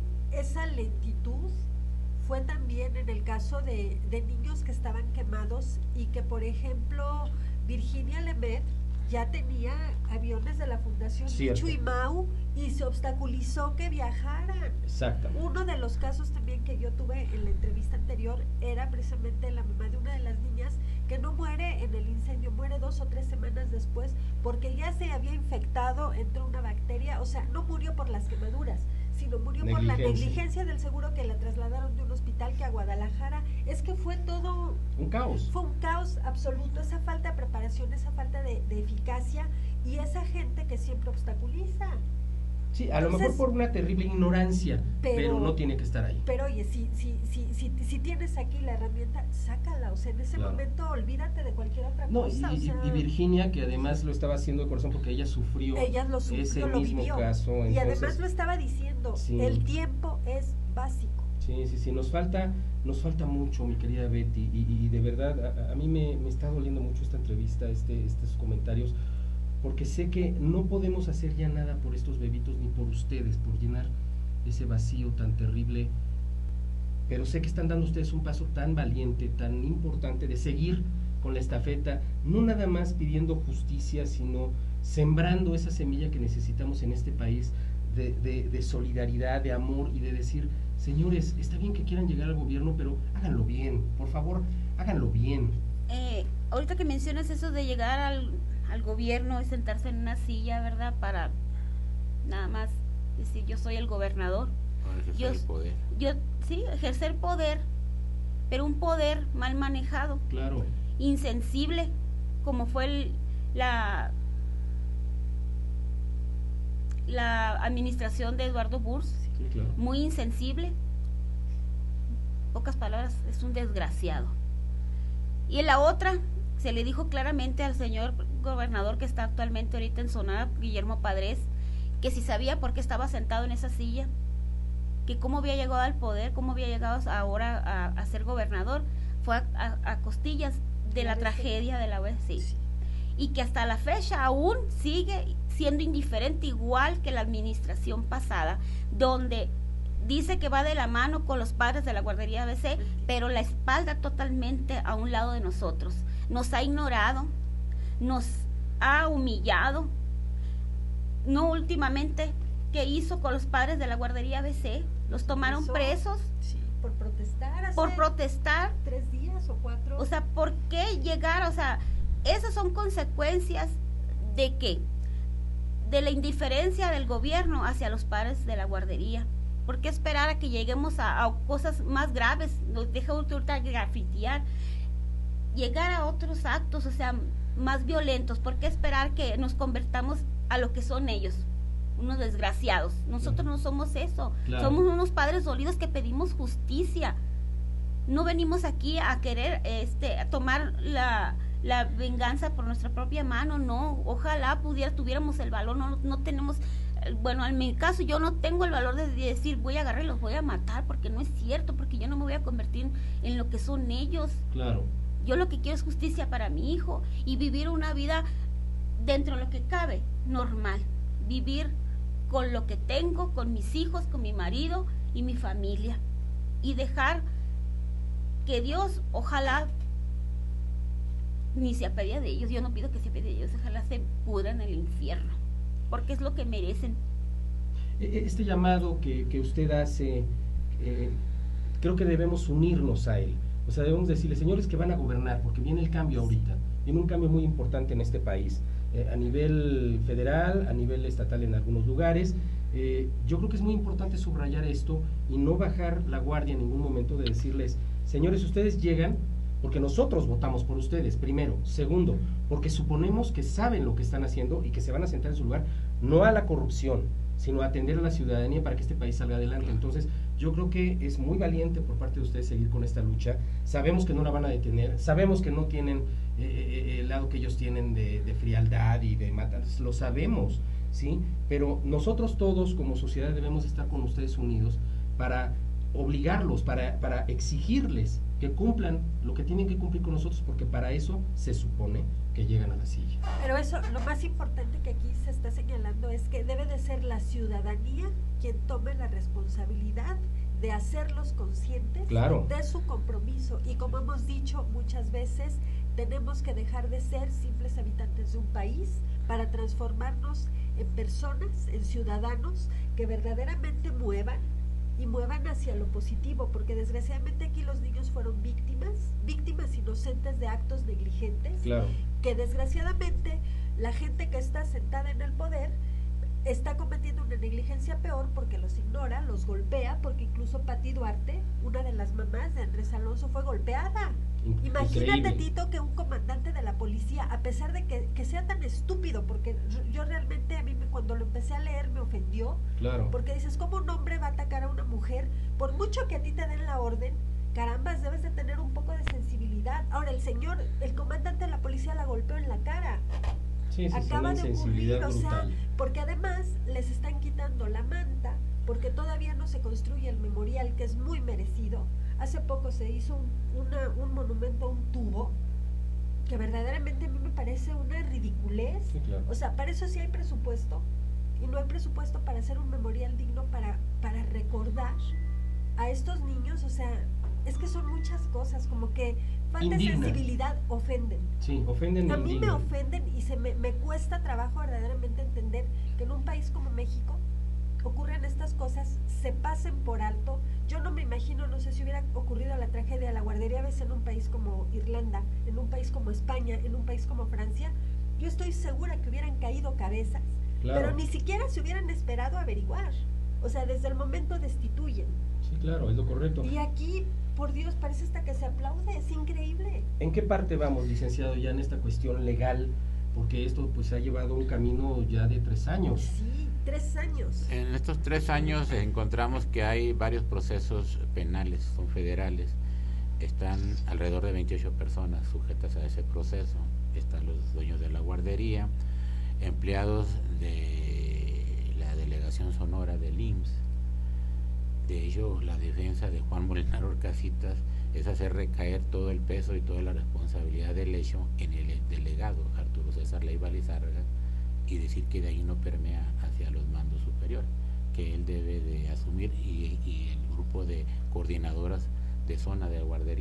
esa lentitud fue también en el caso de, de niños que estaban quemados y que, por ejemplo, Virginia Lemet ya tenía aviones de la Fundación Michu y Mau y se obstaculizó que viajaran. Exactamente. Uno de los casos también que yo tuve en la entrevista anterior era precisamente la mamá de una de las niñas que no muere en el incendio, muere dos o tres semanas después porque ya se había infectado, entró una bacteria, o sea, no murió por las quemaduras, sino murió por la negligencia del seguro, que la trasladaron de un hospital que a Guadalajara. Es que fue todo un caos. Fue un caos absoluto, esa falta de preparación, esa falta de, de eficacia y esa gente que siempre obstaculiza. Sí, a Entonces, lo mejor por una terrible ignorancia, pero, pero no tiene que estar ahí. Pero oye, si, si, si, si, si tienes aquí la herramienta, sácala, o sea, en ese claro. momento olvídate de cualquier otra no, cosa. Y, o sea, y Virginia, que además lo estaba haciendo de corazón porque ella sufrió, ella lo sufrió, ese lo mismo vivió, caso. Entonces, y además lo estaba diciendo, sí. el tiempo es básico. Sí, sí, sí, nos falta, nos falta mucho, mi querida Betty, y, y de verdad, a, a mí me, me está doliendo mucho esta entrevista, este, estos comentarios, porque sé que no podemos hacer ya nada por estos bebitos ni por ustedes, por llenar ese vacío tan terrible, pero sé que están dando ustedes un paso tan valiente, tan importante de seguir con la estafeta, no nada más pidiendo justicia, sino sembrando esa semilla que necesitamos en este país de, de, de solidaridad, de amor y de decir, señores, está bien que quieran llegar al gobierno, pero háganlo bien, por favor, háganlo bien. Eh, ahorita que mencionas eso de llegar al al gobierno y sentarse en una silla, ¿verdad? Para nada más decir yo soy el gobernador. Para ejercer yo, el poder. Yo, sí, ejercer poder, pero un poder mal manejado. Claro. Insensible, como fue el, la la administración de Eduardo Burs. Sí, claro. Muy insensible. Pocas palabras, es un desgraciado. Y en la otra, se le dijo claramente al señor gobernador que está actualmente ahorita en Sonora, Guillermo Padres, que si sabía por qué estaba sentado en esa silla, que cómo había llegado al poder, cómo había llegado ahora a, a ser gobernador, fue a, a, a costillas de la tragedia de la U E C. Sí. Y que hasta la fecha aún sigue siendo indiferente, igual que la administración pasada, donde dice que va de la mano con los padres de la guardería A B C, pero la espalda totalmente a un lado de nosotros. Nos ha ignorado, nos ha humillado. No últimamente, ¿qué hizo con los padres de la guardería A B C? Los tomaron presos, por protestar hace por protestar. tres días o cuatro. O sea, ¿por qué llegar? O sea, esas son consecuencias de qué? De la indiferencia del gobierno hacia los padres de la guardería. ¿Por qué esperar a que lleguemos a, a cosas más graves? Nos deja ahorita grafitear, llegar a otros actos, o sea, más violentos. ¿Por qué esperar que nos convertamos a lo que son ellos? Unos desgraciados. Nosotros no somos eso. Claro. Somos unos padres dolidos que pedimos justicia. No venimos aquí a querer este, a tomar la, la venganza por nuestra propia mano, no. Ojalá pudiera, tuviéramos el valor, no, no tenemos, bueno, en mi caso yo no tengo el valor de decir voy a agarrar y los voy a matar, porque no es cierto, porque yo no me voy a convertir en, en lo que son ellos. Claro. Yo lo que quiero es justicia para mi hijo y vivir una vida dentro de lo que cabe, normal. Vivir con lo que tengo, con mis hijos, con mi marido y mi familia. Y dejar que Dios, ojalá, ni se apiade de ellos. Yo no pido que se apiade de ellos, ojalá se pudran en el infierno, porque es lo que merecen. Este llamado que, que usted hace, eh, creo que debemos unirnos a él. O sea, debemos decirle, señores que van a gobernar, porque viene el cambio ahorita, viene un cambio muy importante en este país, eh, a nivel federal, a nivel estatal en algunos lugares. Eh, yo creo que es muy importante subrayar esto y no bajar la guardia en ningún momento de decirles, señores, ustedes llegan porque nosotros votamos por ustedes, primero. Segundo, porque suponemos que saben lo que están haciendo y que se van a sentar en su lugar, no a la corrupción, sino a atender a la ciudadanía para que este país salga adelante. Entonces, yo creo que es muy valiente por parte de ustedes seguir con esta lucha. Sabemos que no la van a detener, sabemos que no tienen eh, eh, el lado que ellos tienen de, de frialdad y de matanzas, lo sabemos, ¿sí? Pero nosotros todos como sociedad debemos estar con ustedes unidos para obligarlos, para, para exigirles que cumplan lo que tienen que cumplir con nosotros, porque para eso se supone que llegan a la silla. Pero eso, lo más importante que aquí se está señalando es que debe de ser la ciudadanía quien tome la responsabilidad de hacerlos conscientes Claro. de su compromiso. Y como hemos dicho muchas veces, tenemos que dejar de ser simples habitantes de un país para transformarnos en personas, en ciudadanos que verdaderamente muevan y muevan hacia lo positivo, porque desgraciadamente aquí los niños fueron víctimas, víctimas inocentes de actos negligentes, Claro. que desgraciadamente la gente que está sentada en el poder está cometiendo una negligencia peor porque los ignora, los golpea, porque incluso Pati Duarte, una de las mamás de Andrés Alonso, fue golpeada. In- Imagínate, increíble. Tito, que un comandante de la policía, a pesar de que, que sea tan estúpido, porque yo realmente a mí me- cuando lo empecé a leer me ofendió, Claro. porque dices, ¿cómo un hombre va a atacar a una mujer? Por mucho que a ti te den la orden, carambas, debes de tener un poco de sensibilidad. Ahora, el señor, el comandante de la policía la golpeó en la cara. Sí, sí, es Acaba una de ocurrir, insensibilidad o sea, brutal. porque además les están quitando la manta, porque todavía no se construye el memorial, que es muy merecido. Hace poco se hizo un, una, un monumento a un tubo, que verdaderamente a mí me parece una ridiculez. Sí, claro. O sea, para eso sí hay presupuesto, y no hay presupuesto para hacer un memorial digno para, para recordar a estos niños. O sea, es que son muchas cosas, como que falta de Indigna. sensibilidad, ofenden. Sí, ofenden. A e mí me indignan. ofenden y se me, me cuesta trabajo verdaderamente entender que en un país como México ocurren estas cosas, se pasen por alto. Yo no me imagino, no sé si hubiera ocurrido la tragedia de la guardería Bess en un país como Irlanda, en un país como España, en un país como Francia, yo estoy segura que hubieran caído cabezas, Claro. pero ni siquiera se hubieran esperado averiguar. O sea, desde el momento destituyen. Sí, claro, es lo correcto. Y aquí, por Dios, parece hasta que se aplaude, es increíble. ¿En qué parte vamos, licenciado, ya en esta cuestión legal? Porque esto pues ha llevado un camino ya de tres años. Sí, tres años. En estos tres años encontramos que hay varios procesos penales, son federales. Están alrededor de veintiocho personas sujetas a ese proceso. Están los dueños de la guardería, empleados de la delegación Sonora del I M S S. De ello, la defensa de Juan Molinar Orcasitas es hacer recaer todo el peso y toda la responsabilidad del hecho en el delegado Arturo César Leiva Lizárraga, y decir que de ahí no permea hacia los mandos superiores, que él debe de asumir, y, y el grupo de coordinadoras de zona de guarderías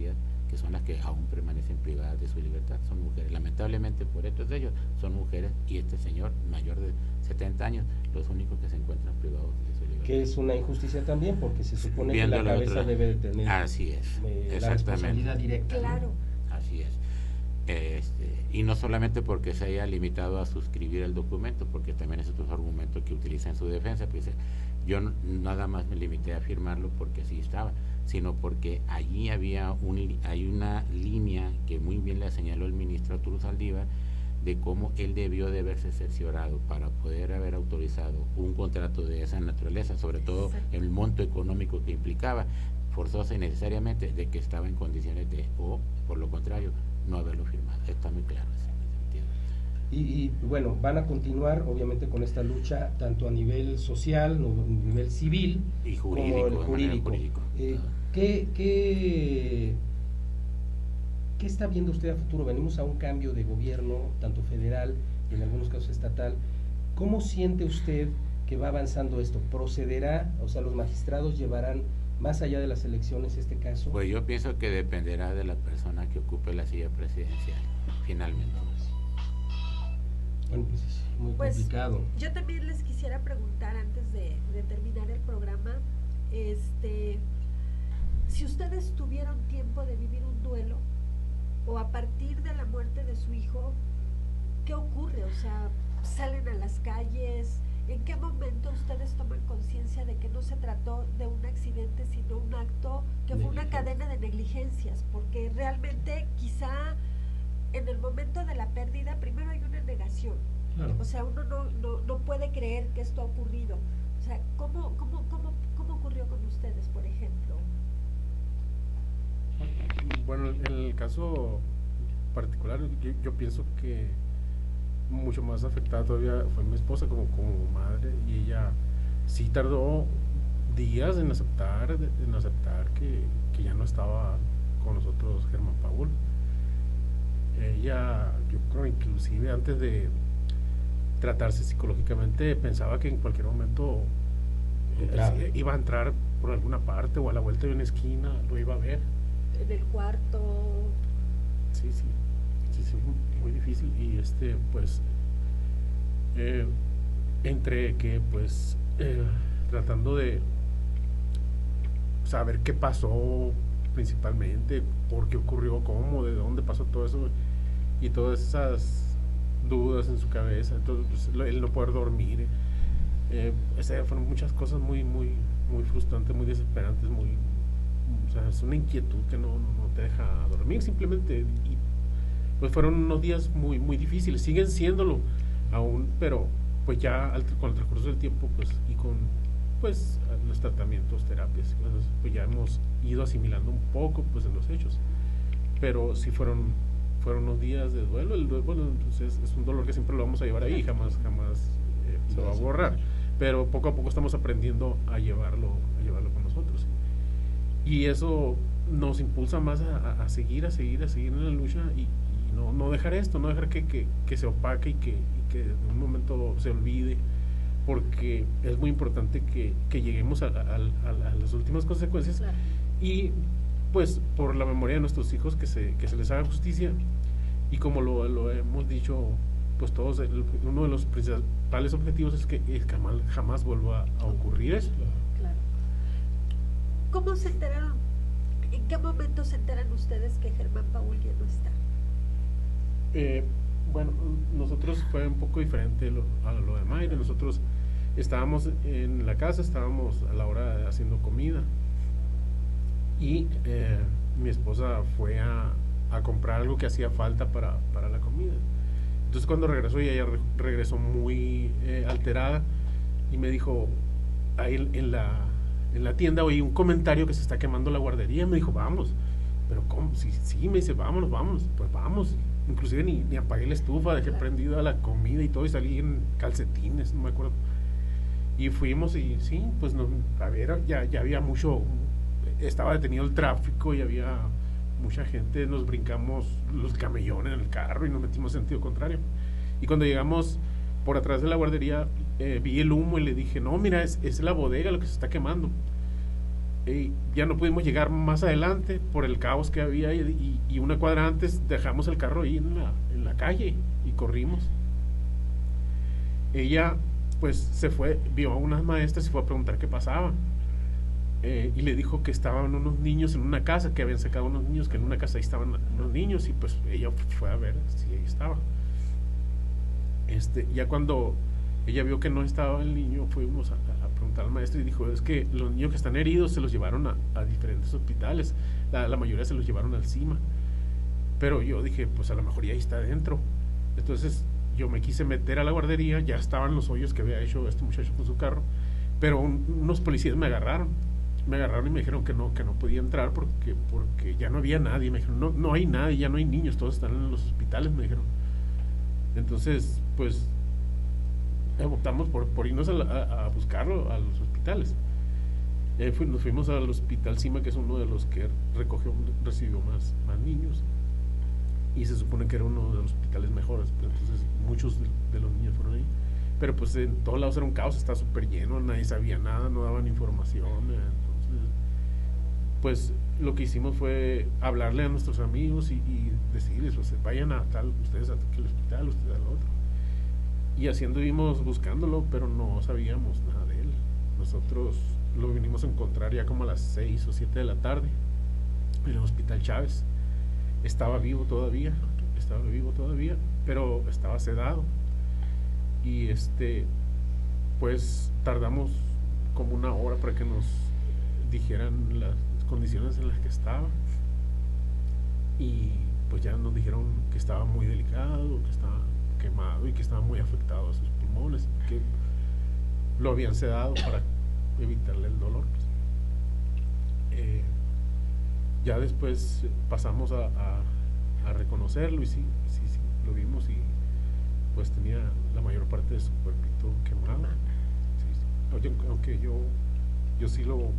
que son las que aún permanecen privadas de su libertad, son mujeres. Lamentablemente por estos de ellos son mujeres, y este señor mayor de setenta años, los únicos que se encuentran privados de su libertad. Que es una injusticia también, porque se supone Viéndolo que la de otro cabeza lado. debe de tener Así es, eh, la exactamente. responsabilidad directa, ¿no? Claro. Así es. Este, y no solamente porque se haya limitado a suscribir el documento, porque también es otro argumento que utiliza en su defensa, pues yo no, nada más me limité a firmarlo porque así estaba, sino porque allí había un, hay una línea que muy bien le señaló el ministro Arturo Saldívar, de cómo él debió de haberse cerciorado para poder haber autorizado un contrato de esa naturaleza, sobre todo Exacto. el monto económico que implicaba, forzosa y necesariamente, de que estaba en condiciones de, o por lo contrario, no haberlo firmado. Está muy claro en ese sentido. Y, y bueno, van a continuar obviamente con esta lucha tanto a nivel social, no, a nivel civil Y jurídico, como el de manera jurídico. jurídico. Eh, ¿qué, qué, ¿Qué está viendo usted a futuro? Venimos a un cambio de gobierno, tanto federal y en algunos casos estatal. ¿Cómo siente usted que va avanzando esto? ¿Procederá? O sea, ¿los magistrados llevarán más allá de las elecciones este caso? Pues yo pienso que dependerá de la persona que ocupe la silla presidencial, finalmente. Bueno, pues es muy Pues, complicado. Yo también les quisiera preguntar antes de, de terminar el programa, este, si ustedes tuvieron tiempo de vivir un duelo o a partir de la muerte de su hijo, ¿qué ocurre? O sea, salen a las calles, ¿en qué momento ustedes toman conciencia de que no se trató de un accidente, sino un acto que fue una cadena de negligencias? Porque realmente quizá en el momento de la pérdida primero hay una negación. Claro. O sea, uno no, no, no puede creer que esto ha ocurrido. O sea, ¿cómo, cómo, cómo, cómo ocurrió con ustedes, por ejemplo? Bueno, en el caso particular, yo, yo pienso que mucho más afectada todavía fue mi esposa como, como madre, y ella sí tardó días en aceptar, en aceptar que, que ya no estaba con nosotros Germán Paul. Ella, yo creo inclusive antes de tratarse psicológicamente, pensaba que en cualquier momento eh, iba a entrar por alguna parte o a la vuelta de una esquina, lo iba a ver. En el cuarto. Sí, sí, sí, sí, muy difícil. Y este, pues, eh, entre que, pues, eh, tratando de saber qué pasó principalmente, por qué ocurrió, cómo, de dónde pasó todo eso, y todas esas dudas en su cabeza, entonces, pues, el no poder dormir, eh, ese, fueron muchas cosas muy, muy, muy frustrantes, muy desesperantes, muy, o sea, es una inquietud que no, no, no te deja dormir simplemente, y pues fueron unos días muy, muy difíciles, siguen siéndolo aún, pero pues ya al, con el transcurso del tiempo, pues, y con pues los tratamientos, terapias, pues ya hemos ido asimilando un poco pues en los hechos, pero sí fueron fueron unos días de duelo. El duelo, bueno, entonces es un dolor que siempre lo vamos a llevar ahí, jamás jamás eh, se va a borrar, pero poco a poco estamos aprendiendo a llevarlo a llevarlo con nosotros, y eso nos impulsa más a, a seguir a seguir a seguir en la lucha, y, y no, no dejar esto, no dejar que, que, que se opaque y que, y que en un momento se olvide, porque es muy importante que, que lleguemos a, a, a, a las últimas consecuencias, Claro. Y pues por la memoria de nuestros hijos que se, que se les haga justicia, y como lo, lo hemos dicho pues todos, el, uno de los principales objetivos es que, es que jamás, jamás vuelva a ocurrir eso. Claro. ¿Cómo se enteraron? ¿En qué momento se enteran ustedes que Germán Paul ya no está? Eh, bueno, nosotros fue un poco diferente lo, a lo de Mayre. Nosotros estábamos en la casa, estábamos a la hora de haciendo comida, y eh, mi esposa fue a, a comprar algo que hacía falta para, para la comida. Entonces cuando regresó, y ella re, regresó muy eh, alterada, y me dijo, ahí en, en, la, en la tienda oí un comentario que se está quemando la guardería. Me dijo, vamos. Pero ¿cómo? Sí, sí, me dice, vámonos, vamos. Pues vamos. Inclusive ni, ni apagué la estufa, dejé prendida la comida y todo, y salí en calcetines, no me acuerdo. Y fuimos, y sí, pues no, a ver, ya, ya había mucho, estaba detenido el tráfico y había mucha gente, nos brincamos los camellones en el carro y nos metimos en sentido contrario. Y cuando llegamos por atrás de la guardería, eh, vi el humo y le dije, no, mira, es, es la bodega lo que se está quemando. y ya no pudimos llegar más adelante por el caos que había y, y, y una cuadra antes dejamos el carro ahí en la, en la calle y corrimos. Ella pues se fue, vio a unas maestras y fue a preguntar qué pasaba. Eh, y le dijo que estaban unos niños en una casa, que habían sacado unos niños, que en una casa ahí estaban unos niños, y pues ella fue a ver si ahí estaba. Este, ya cuando ella vio que no estaba el niño, fuimos a, a preguntar al maestro y dijo, es que los niños que están heridos se los llevaron a, a diferentes hospitales, la, la mayoría se los llevaron al CIMA. Pero yo dije, pues a lo mejor ya ahí está adentro. Entonces yo me quise meter a la guardería, ya estaban los hoyos que había hecho este muchacho con su carro, pero un, unos policías me agarraron. Me agarraron y me dijeron que no, que no podía entrar porque, porque ya no había nadie. Me dijeron, no, no hay nadie, ya no hay niños, todos están en los hospitales, me dijeron. Entonces, pues, optamos por, por irnos a, a, a buscarlo a los hospitales. Eh, fu, nos fuimos al hospital CIMA, que es uno de los que recogió, recibió más, más niños. Y se supone que era uno de los hospitales mejores. Entonces, muchos de, de los niños fueron ahí. Pero pues en todos lados era un caos, estaba súper lleno, nadie sabía nada, no daban información. Entonces, pues lo que hicimos fue hablarle a nuestros amigos y, y decirles, pues, vayan a tal, ustedes a aquel hospital, ustedes al otro. Y así anduvimos buscándolo, pero no sabíamos nada de él. Nosotros lo vinimos a encontrar ya como a las seis o siete de la tarde en el Hospital Chávez. Estaba vivo todavía, estaba vivo todavía, pero estaba sedado. Y este, pues tardamos como una hora para que nos dijeran las condiciones en las que estaba. Y pues ya nos dijeron que estaba muy delicado, que estaba quemado y que estaba muy afectado a sus pulmones, que lo habían sedado para evitarle el dolor. Eh, ya después pasamos a, a, a reconocerlo y sí, sí, sí, lo vimos y pues tenía la mayor parte de su cuerpito quemado. Sí, sí. Aunque yo yo sí lo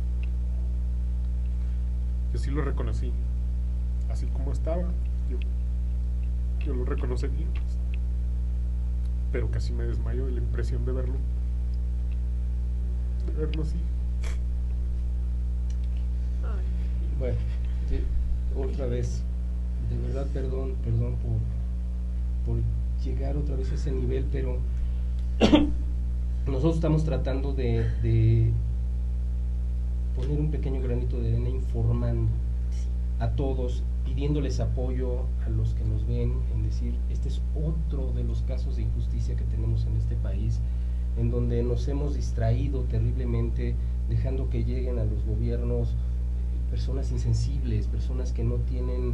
yo sí lo reconocí así como estaba, yo, yo lo reconocería, pero casi me desmayo de la impresión de verlo de verlo así. Bueno, sí, otra vez, de verdad perdón, perdón por, por llegar otra vez a ese nivel, pero nosotros estamos tratando de, de poner un pequeño granito de arena informando a todos, pidiéndoles apoyo a los que nos ven, en decir, este es otro de los casos de injusticia que tenemos en este país, en donde nos hemos distraído terriblemente, dejando que lleguen a los gobiernos personas insensibles, personas que no tienen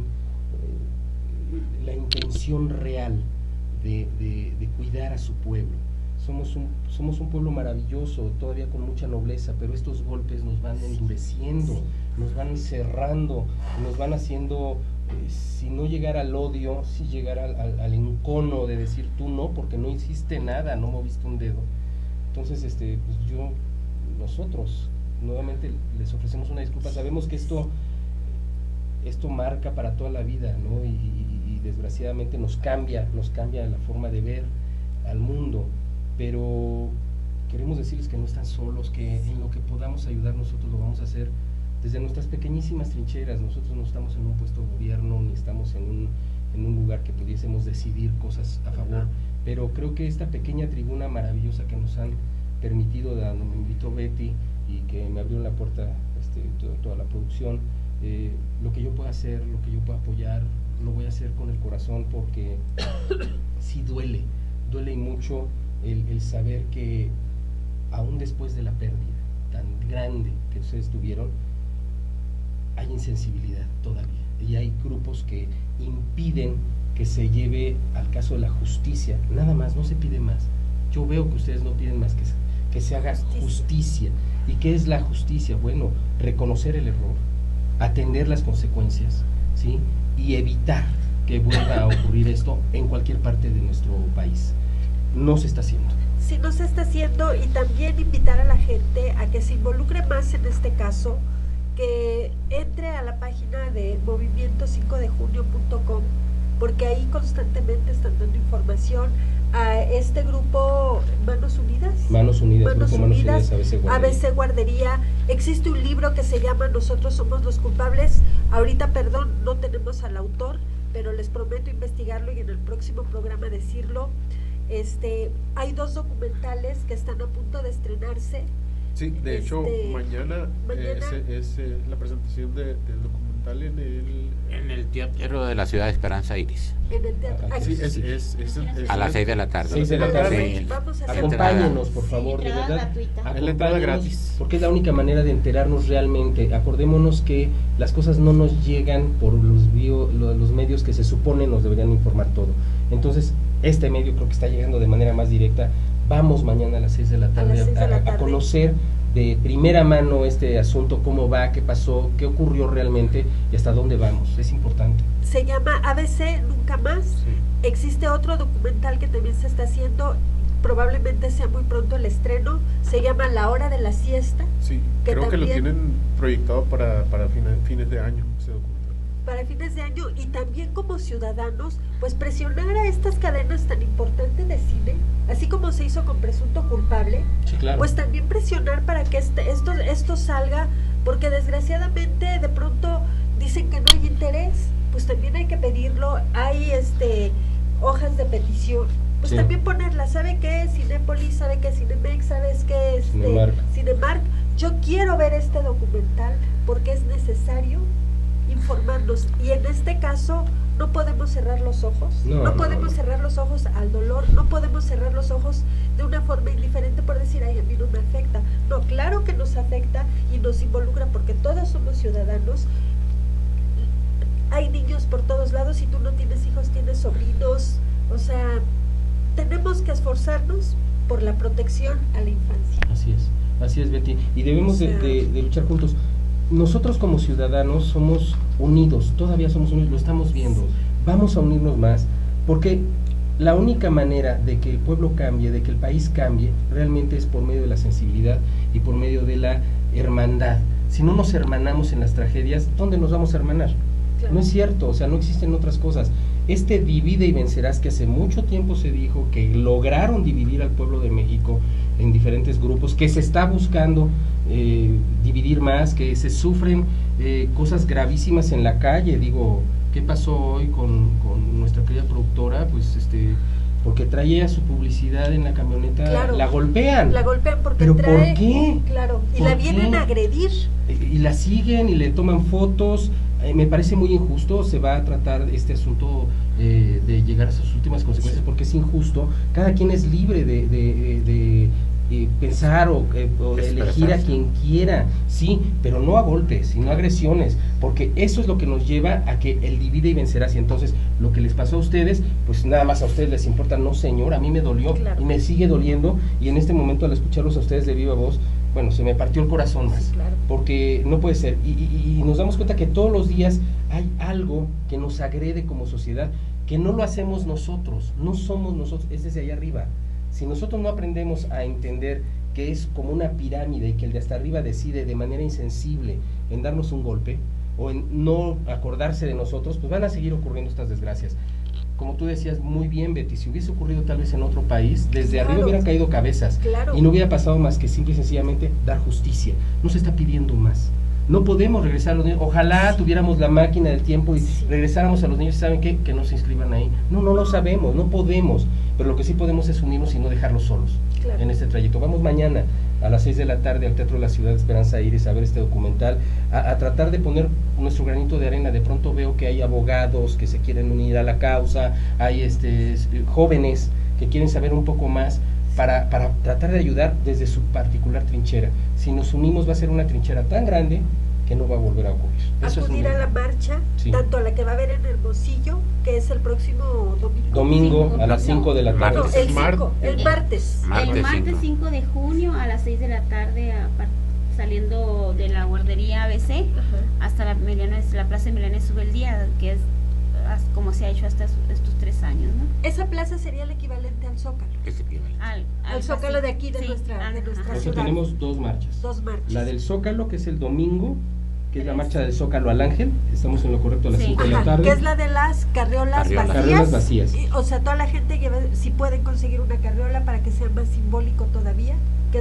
eh, la intención real de, de, de cuidar a su pueblo. Somos un, somos un pueblo maravilloso, todavía con mucha nobleza, pero estos golpes nos van endureciendo, nos van cerrando, nos van haciendo, eh, si no llegar al odio, si llegar al, al, al encono de decir tú no, porque no hiciste nada, no moviste un dedo. Entonces, este, pues yo, nosotros, nuevamente les ofrecemos una disculpa. Sabemos que esto esto marca para toda la vida, ¿no? Y, y, y desgraciadamente nos cambia, nos cambia la forma de ver al mundo, pero queremos decirles que no están solos, que en lo que podamos ayudar nosotros lo vamos a hacer desde nuestras pequeñísimas trincheras. Nosotros no estamos en un puesto de gobierno, ni estamos en un, en un lugar que pudiésemos decidir cosas a favor, pero creo que esta pequeña tribuna maravillosa que nos han permitido, de donde me invitó Betty y que me abrió la puerta este, toda, toda la producción, eh, lo que yo pueda hacer, lo que yo pueda apoyar, lo voy a hacer con el corazón, porque sí duele, duele y mucho el, el saber que aún después de la pérdida tan grande que ustedes tuvieron, hay insensibilidad todavía, y hay grupos que impiden que se lleve al caso de la justicia, nada más, no se pide más. Yo veo que ustedes no piden más que, que se haga justicia. ¿Y qué es la justicia? Bueno, reconocer el error, atender las consecuencias, ¿sí? Y evitar que vuelva a ocurrir esto en cualquier parte de nuestro país. No se está haciendo. Sí, no se está haciendo, y también invitar a la gente a que se involucre más en este caso, que entre a la página de movimiento cinco de junio punto com, porque ahí constantemente están dando información a este grupo Manos Unidas. Manos Unidas. Humanos Grupo Humanos Unidas, Unidas, A B C Guardería. A B C Guardería. Existe un libro que se llama Nosotros somos los culpables. Ahorita, perdón, no tenemos al autor, pero les prometo investigarlo y en el próximo programa decirlo. Este, hay dos documentales que están a punto de estrenarse. Sí, de hecho, Este, mañana, mañana- eh, es, es, eh, la presentación de, del documental en el... En el teatro de la ciudad de Esperanza Iris. En el teatro. Ah, Aquí. Sí, es, es, es, es- A las seis de la tarde. Seis de la A las tarde. seis. Vamos a hacer- Acompáñenos, por Sí, favor, de entrada verdad. gratuita. Es la entrada Acompáñenos, gratis. porque es la única manera de enterarnos realmente. Acordémonos que las cosas no nos llegan por los, bio, lo- los medios que se supone nos deberían informar todo. Entonces, este medio creo que está llegando de manera más directa. Vamos mañana a las seis de la tarde, las seis de a, la a tarde. conocer de primera mano este asunto, cómo va, qué pasó, qué ocurrió realmente y hasta dónde vamos. Es importante. Se llama A B C Nunca Más. Sí. Existe otro documental que también se está haciendo, probablemente sea muy pronto el estreno, se llama La Hora de la Siesta, Sí, que creo que lo también- tienen proyectado para, para fines, fines de año, ese documental. para fines de año, y también como ciudadanos, pues presionar a estas cadenas tan importantes de cine, así como se hizo con Presunto Culpable, Sí, claro. pues también presionar para que este, esto, esto salga, porque desgraciadamente de pronto dicen que no hay interés, pues también hay que pedirlo, hay este hojas de petición, pues Sí. también ponerla, ¿sabe qué? Cinépolis, ¿sabe qué? Cinemex, ¿sabes qué? Este, Cinemark. Cinemark, yo quiero ver este documental porque es necesario informarnos, y en este caso no podemos cerrar los ojos, No, no, no, podemos no. cerrar los ojos al dolor, no podemos cerrar los ojos de una forma indiferente por decir, ay, a mí no me afecta. No, claro que nos afecta y nos involucra porque todos somos ciudadanos. Hay niños por todos lados, si tú no tienes hijos, tienes sobrinos, o sea, tenemos que esforzarnos por la protección a la infancia. Así es, así es, Betty. Y debemos de, O sea- de- de luchar juntos. Nosotros como ciudadanos somos unidos, todavía somos unidos, lo estamos viendo. Vamos a unirnos más, porque la única manera de que el pueblo cambie, de que el país cambie, realmente es por medio de la sensibilidad y por medio de la hermandad. Si no nos hermanamos en las tragedias, ¿dónde nos vamos a hermanar? Claro. No es cierto, o sea, no existen otras cosas. Este divide y vencerás que hace mucho tiempo se dijo que lograron dividir al pueblo de México en diferentes grupos, que se está buscando eh, dividir más, que se sufren eh, cosas gravísimas en la calle. Digo, ¿qué pasó hoy con, con nuestra querida productora? Pues este, porque traía su publicidad en la camioneta, Claro. la golpean. La golpean porque ¿Pero trae, por qué? claro, y ¿Por la vienen qué? a agredir. y la siguen y le toman fotos. Eh, me parece muy injusto. Se va a tratar este asunto eh, de llegar a sus últimas consecuencias, porque es injusto. Cada quien es libre de, de, de, de pensar o, eh, o de elegir a quien quiera, sí, pero no a golpes y no a agresiones, porque eso es lo que nos lleva a que el divide y vencerás. Y entonces lo que les pasó a ustedes, pues nada más a ustedes les importa. No, señor, a mí me dolió Claro. y me sigue doliendo, y en este momento al escucharlos a ustedes de viva voz, bueno, se me partió el corazón más, Sí, claro. porque no puede ser, y, y, y nos damos cuenta que todos los días hay algo que nos agrede como sociedad, que no lo hacemos nosotros, no somos nosotros, es desde allá arriba. Si nosotros no aprendemos a entender que es como una pirámide y que el de hasta arriba decide de manera insensible en darnos un golpe o en no acordarse de nosotros, pues van a seguir ocurriendo estas desgracias. Como tú decías muy bien, Betty, si hubiese ocurrido tal vez en otro país, desde Claro. arriba hubieran caído cabezas, Claro. y no hubiera pasado más que simple y sencillamente dar justicia. No se está pidiendo más. No podemos regresar a los niños. Ojalá tuviéramos la máquina del tiempo y Sí. regresáramos a los niños. ¿Saben qué? Que no se inscriban ahí. No, no lo sabemos, no podemos. Pero lo que sí podemos es unirnos y no dejarlos solos Claro. en este trayecto. Vamos mañana a las seis de la tarde al Teatro de la Ciudad de Esperanza Iris a ver este documental, a, a tratar de poner nuestro granito de arena. De pronto veo que hay abogados que se quieren unir a la causa, hay este jóvenes que quieren saber un poco más para, para tratar de ayudar desde su particular trinchera. Si nos unimos va a ser una trinchera tan grande que no va a volver a ocurrir. Eso es Acudir un- a la marcha, Sí. tanto a la que va a haber en Hermosillo, que es el próximo domingo. domingo Sí, a las cinco de la no, tarde. No, Martes. el Mar- cinco, el martes. Martes el martes cinco. cinco de junio a las seis de la tarde, a par- saliendo de la guardería A B C Ajá. hasta la, Emiliano- la Plaza Emiliano Subeldía, que es as- como se ha hecho hasta su- estos tres años, ¿no? Esa plaza sería el equivalente al Zócalo. Es equivalente. Al, Al algo Zócalo así. de aquí, de Sí, nuestra- de ajá. nuestra Nosotros ciudad. tenemos dos marchas. Dos marchas. La del Zócalo, que es el domingo, que es la Tres. marcha del Zócalo al Ángel. Estamos en lo correcto a las Sí. cinco de la Ajá, tarde. que es la de las carriolas, Carriolas. vacías. Carriolas vacías. Y, o sea, toda la gente lleva, si pueden conseguir una carriola para que sea más simbólico todavía, que es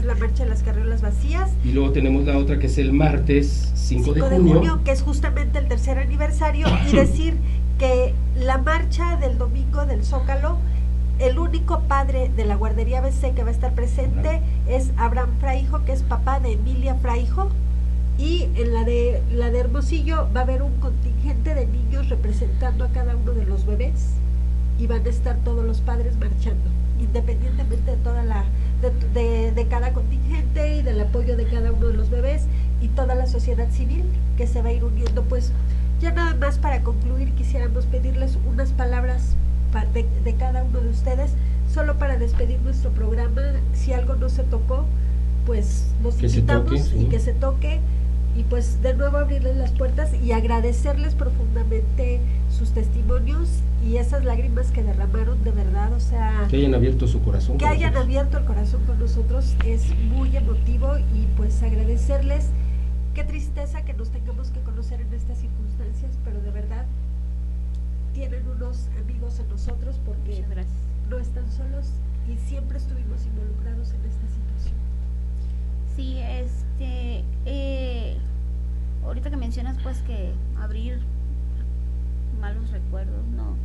la marcha de las carriolas vacías. Y luego tenemos la otra que es el martes cinco de junio, que es justamente el tercer aniversario, y decir que la marcha del domingo del Zócalo, el único padre de la guardería B C que va a estar presente es Abraham Fraijo, que es papá de Emilia Fraijo, y en la de la de Hermosillo va a haber un contingente de niños representando a cada uno de los bebés, y van a estar todos los padres marchando, independientemente de toda la de, de, de cada contingente y del apoyo de cada uno de los bebés y toda la sociedad civil que se va a ir uniendo. Pues ya nada más para concluir, quisiéramos pedirles unas palabras de, de cada uno de ustedes, solo para despedir nuestro programa. Si algo no se tocó, pues los que invitamos se toque, sí. y que se toque, y pues de nuevo abrirles las puertas y agradecerles profundamente sus testimonios y esas lágrimas que derramaron, de verdad, o sea, que hayan abierto su corazón, que hayan nosotros. abierto el corazón con nosotros, es muy emotivo, y pues agradecerles. Qué tristeza que nos tengamos que conocer en estas circunstancias, pero de verdad tienen unos amigos en nosotros, porque no están solos y siempre estuvimos involucrados en esta situación. Sí, este, eh, ahorita que mencionas pues que abrir malos recuerdos, no.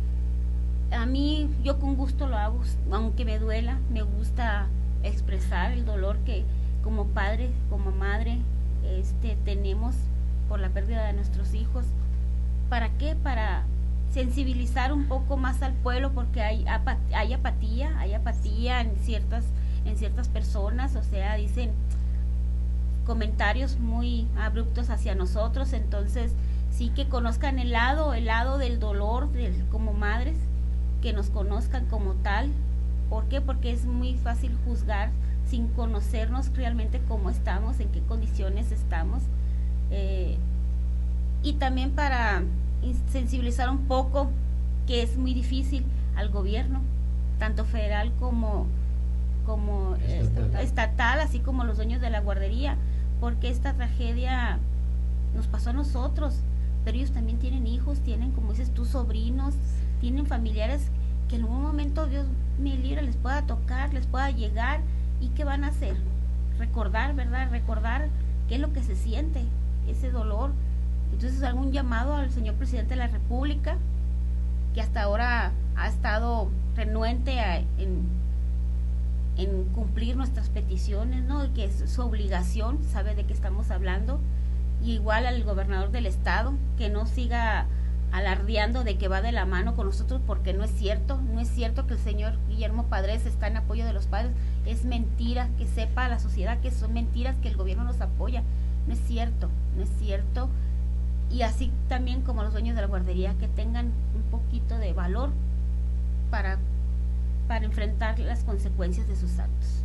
A mí, yo con gusto lo hago, aunque me duela, me gusta expresar el dolor que como padre, como madre, este, tenemos por la pérdida de nuestros hijos. ¿Para qué? Para sensibilizar un poco más al pueblo, porque hay, hay apatía, hay apatía en ciertas, en ciertas personas, o sea, dicen comentarios muy abruptos hacia nosotros. Entonces sí, que conozcan el lado, el lado del dolor del, como madres, que nos conozcan como tal. ¿Por qué? Porque es muy fácil juzgar sin conocernos realmente cómo estamos, en qué condiciones estamos, eh, y también para sensibilizar un poco que es muy difícil al gobierno, tanto federal como como estatal, estatal, así como los dueños de la guardería, porque esta tragedia nos pasó a nosotros, pero ellos también tienen hijos, tienen, como dices tú, sobrinos, tienen familiares que en un momento, Dios me libre, les pueda tocar, les pueda llegar. ¿Y qué van a hacer? Recordar, ¿verdad? Recordar qué es lo que se siente, ese dolor. Entonces, algún llamado al señor presidente de la República, que hasta ahora ha estado renuente a, en, en cumplir nuestras peticiones, ¿no? Que es su obligación, sabe de qué estamos hablando. Y igual al gobernador del estado, que no siga alardeando de que va de la mano con nosotros, porque no es cierto, no es cierto que el señor Guillermo Padres está en apoyo de los padres. Es mentira, que sepa la sociedad que son mentiras, que el gobierno nos apoya. No es cierto, no es cierto. Y así también como los dueños de la guardería, que tengan un poquito de valor para, para enfrentar las consecuencias de sus actos.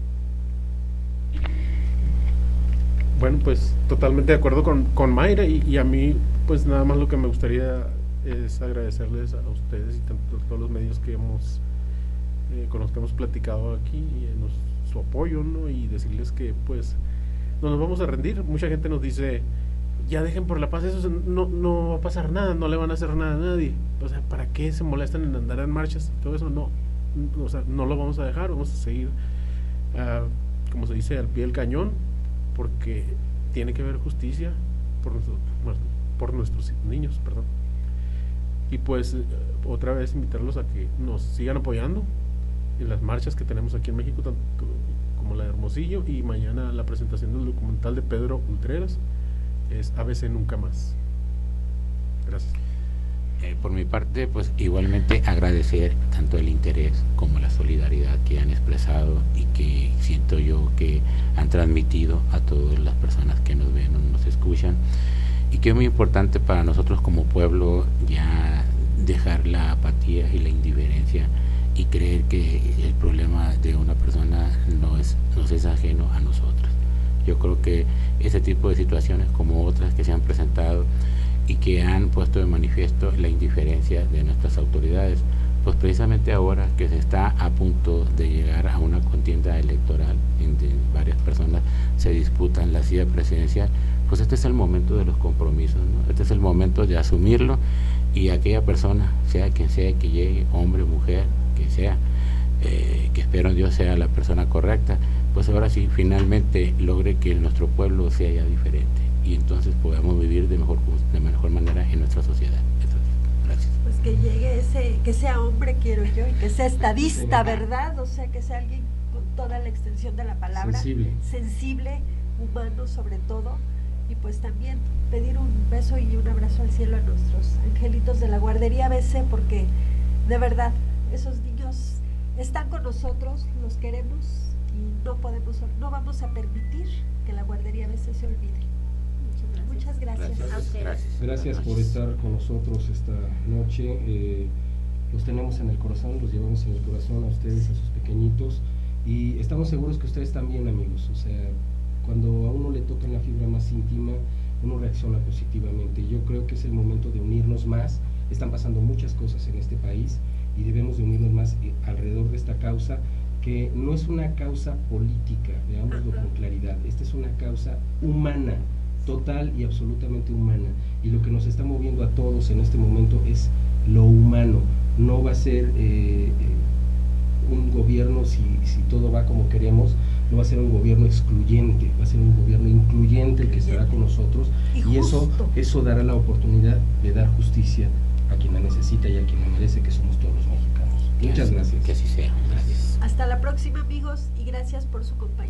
Bueno, pues totalmente de acuerdo con, con Mayra, y, y a mí pues nada más lo que me gustaría es agradecerles a ustedes y tanto a todos los medios que hemos eh, con los que hemos platicado aquí, y eh, nos, su apoyo, ¿no? Y decirles que pues no nos vamos a rendir. Mucha gente nos dice, ya dejen por la paz, eso no, no va a pasar nada, no le van a hacer nada a nadie, o sea, ¿para qué se molestan en andar en marchas? Todo eso no, o sea, no lo vamos a dejar, vamos a seguir uh, como se dice, al pie del cañón, porque tiene que haber justicia por, nuestro, por nuestros niños, perdón. Y pues otra vez invitarlos a que nos sigan apoyando en las marchas que tenemos aquí en México, tanto como la de Hermosillo, y mañana la presentación del documental de Pedro Ultreras, es A B C Nunca Más. Gracias. Eh, por mi parte, pues igualmente agradecer tanto el interés como la solidaridad que han expresado y que siento yo que han transmitido a todas las personas que nos ven o nos escuchan, y que es muy importante para nosotros como pueblo ya dejar la apatía y la indiferencia y creer que el problema de una persona no es, no es ajeno a nosotros. Yo creo que ese tipo de situaciones, como otras que se han presentado y que han puesto de manifiesto la indiferencia de nuestras autoridades, pues precisamente ahora que se está a punto de llegar a una contienda electoral en donde varias personas se disputan la silla presidencial, pues este es el momento de los compromisos, ¿no? Este es el momento de asumirlo, y aquella persona, sea quien sea que llegue, hombre, mujer, que sea, eh, que espero en Dios sea la persona correcta, pues ahora sí finalmente logre que nuestro pueblo sea ya diferente y entonces podamos vivir de mejor de mejor manera en nuestra sociedad. Gracias. Pues que llegue ese, que sea hombre quiero yo, y que sea estadista, ¿verdad? O sea, que sea alguien con toda la extensión de la palabra, sensible, sensible, humano sobre todo, y pues también pedir un beso y un abrazo al cielo a nuestros angelitos de la guardería B C, porque de verdad esos niños están con nosotros, los queremos y no podemos, no vamos a permitir que la guardería B C se olvide. Muchas gracias. Gracias. A ustedes. Gracias. gracias por estar con nosotros esta noche. Eh, los tenemos en el corazón, los llevamos en el corazón a ustedes, a sus pequeñitos, y estamos seguros que ustedes también, amigos. O sea, cuando a uno le toca en la fibra más íntima, uno reacciona positivamente. Yo creo que es el momento de unirnos más. Están pasando muchas cosas en este país y debemos de unirnos más eh, alrededor de esta causa, que no es una causa política, veámoslo con claridad. Esta es una causa humana, total y absolutamente humana, y lo que nos está moviendo a todos en este momento es lo humano. No va a ser eh, eh, un gobierno, si, si todo va como queremos, no va a ser un gobierno excluyente, va a ser un gobierno incluyente el que estará con nosotros, y, y eso, eso dará la oportunidad de dar justicia a quien la necesita y a quien la merece, que somos todos los mexicanos. Muchas gracias. Que así sea. Gracias. Hasta la próxima, amigos, y gracias por su compañía.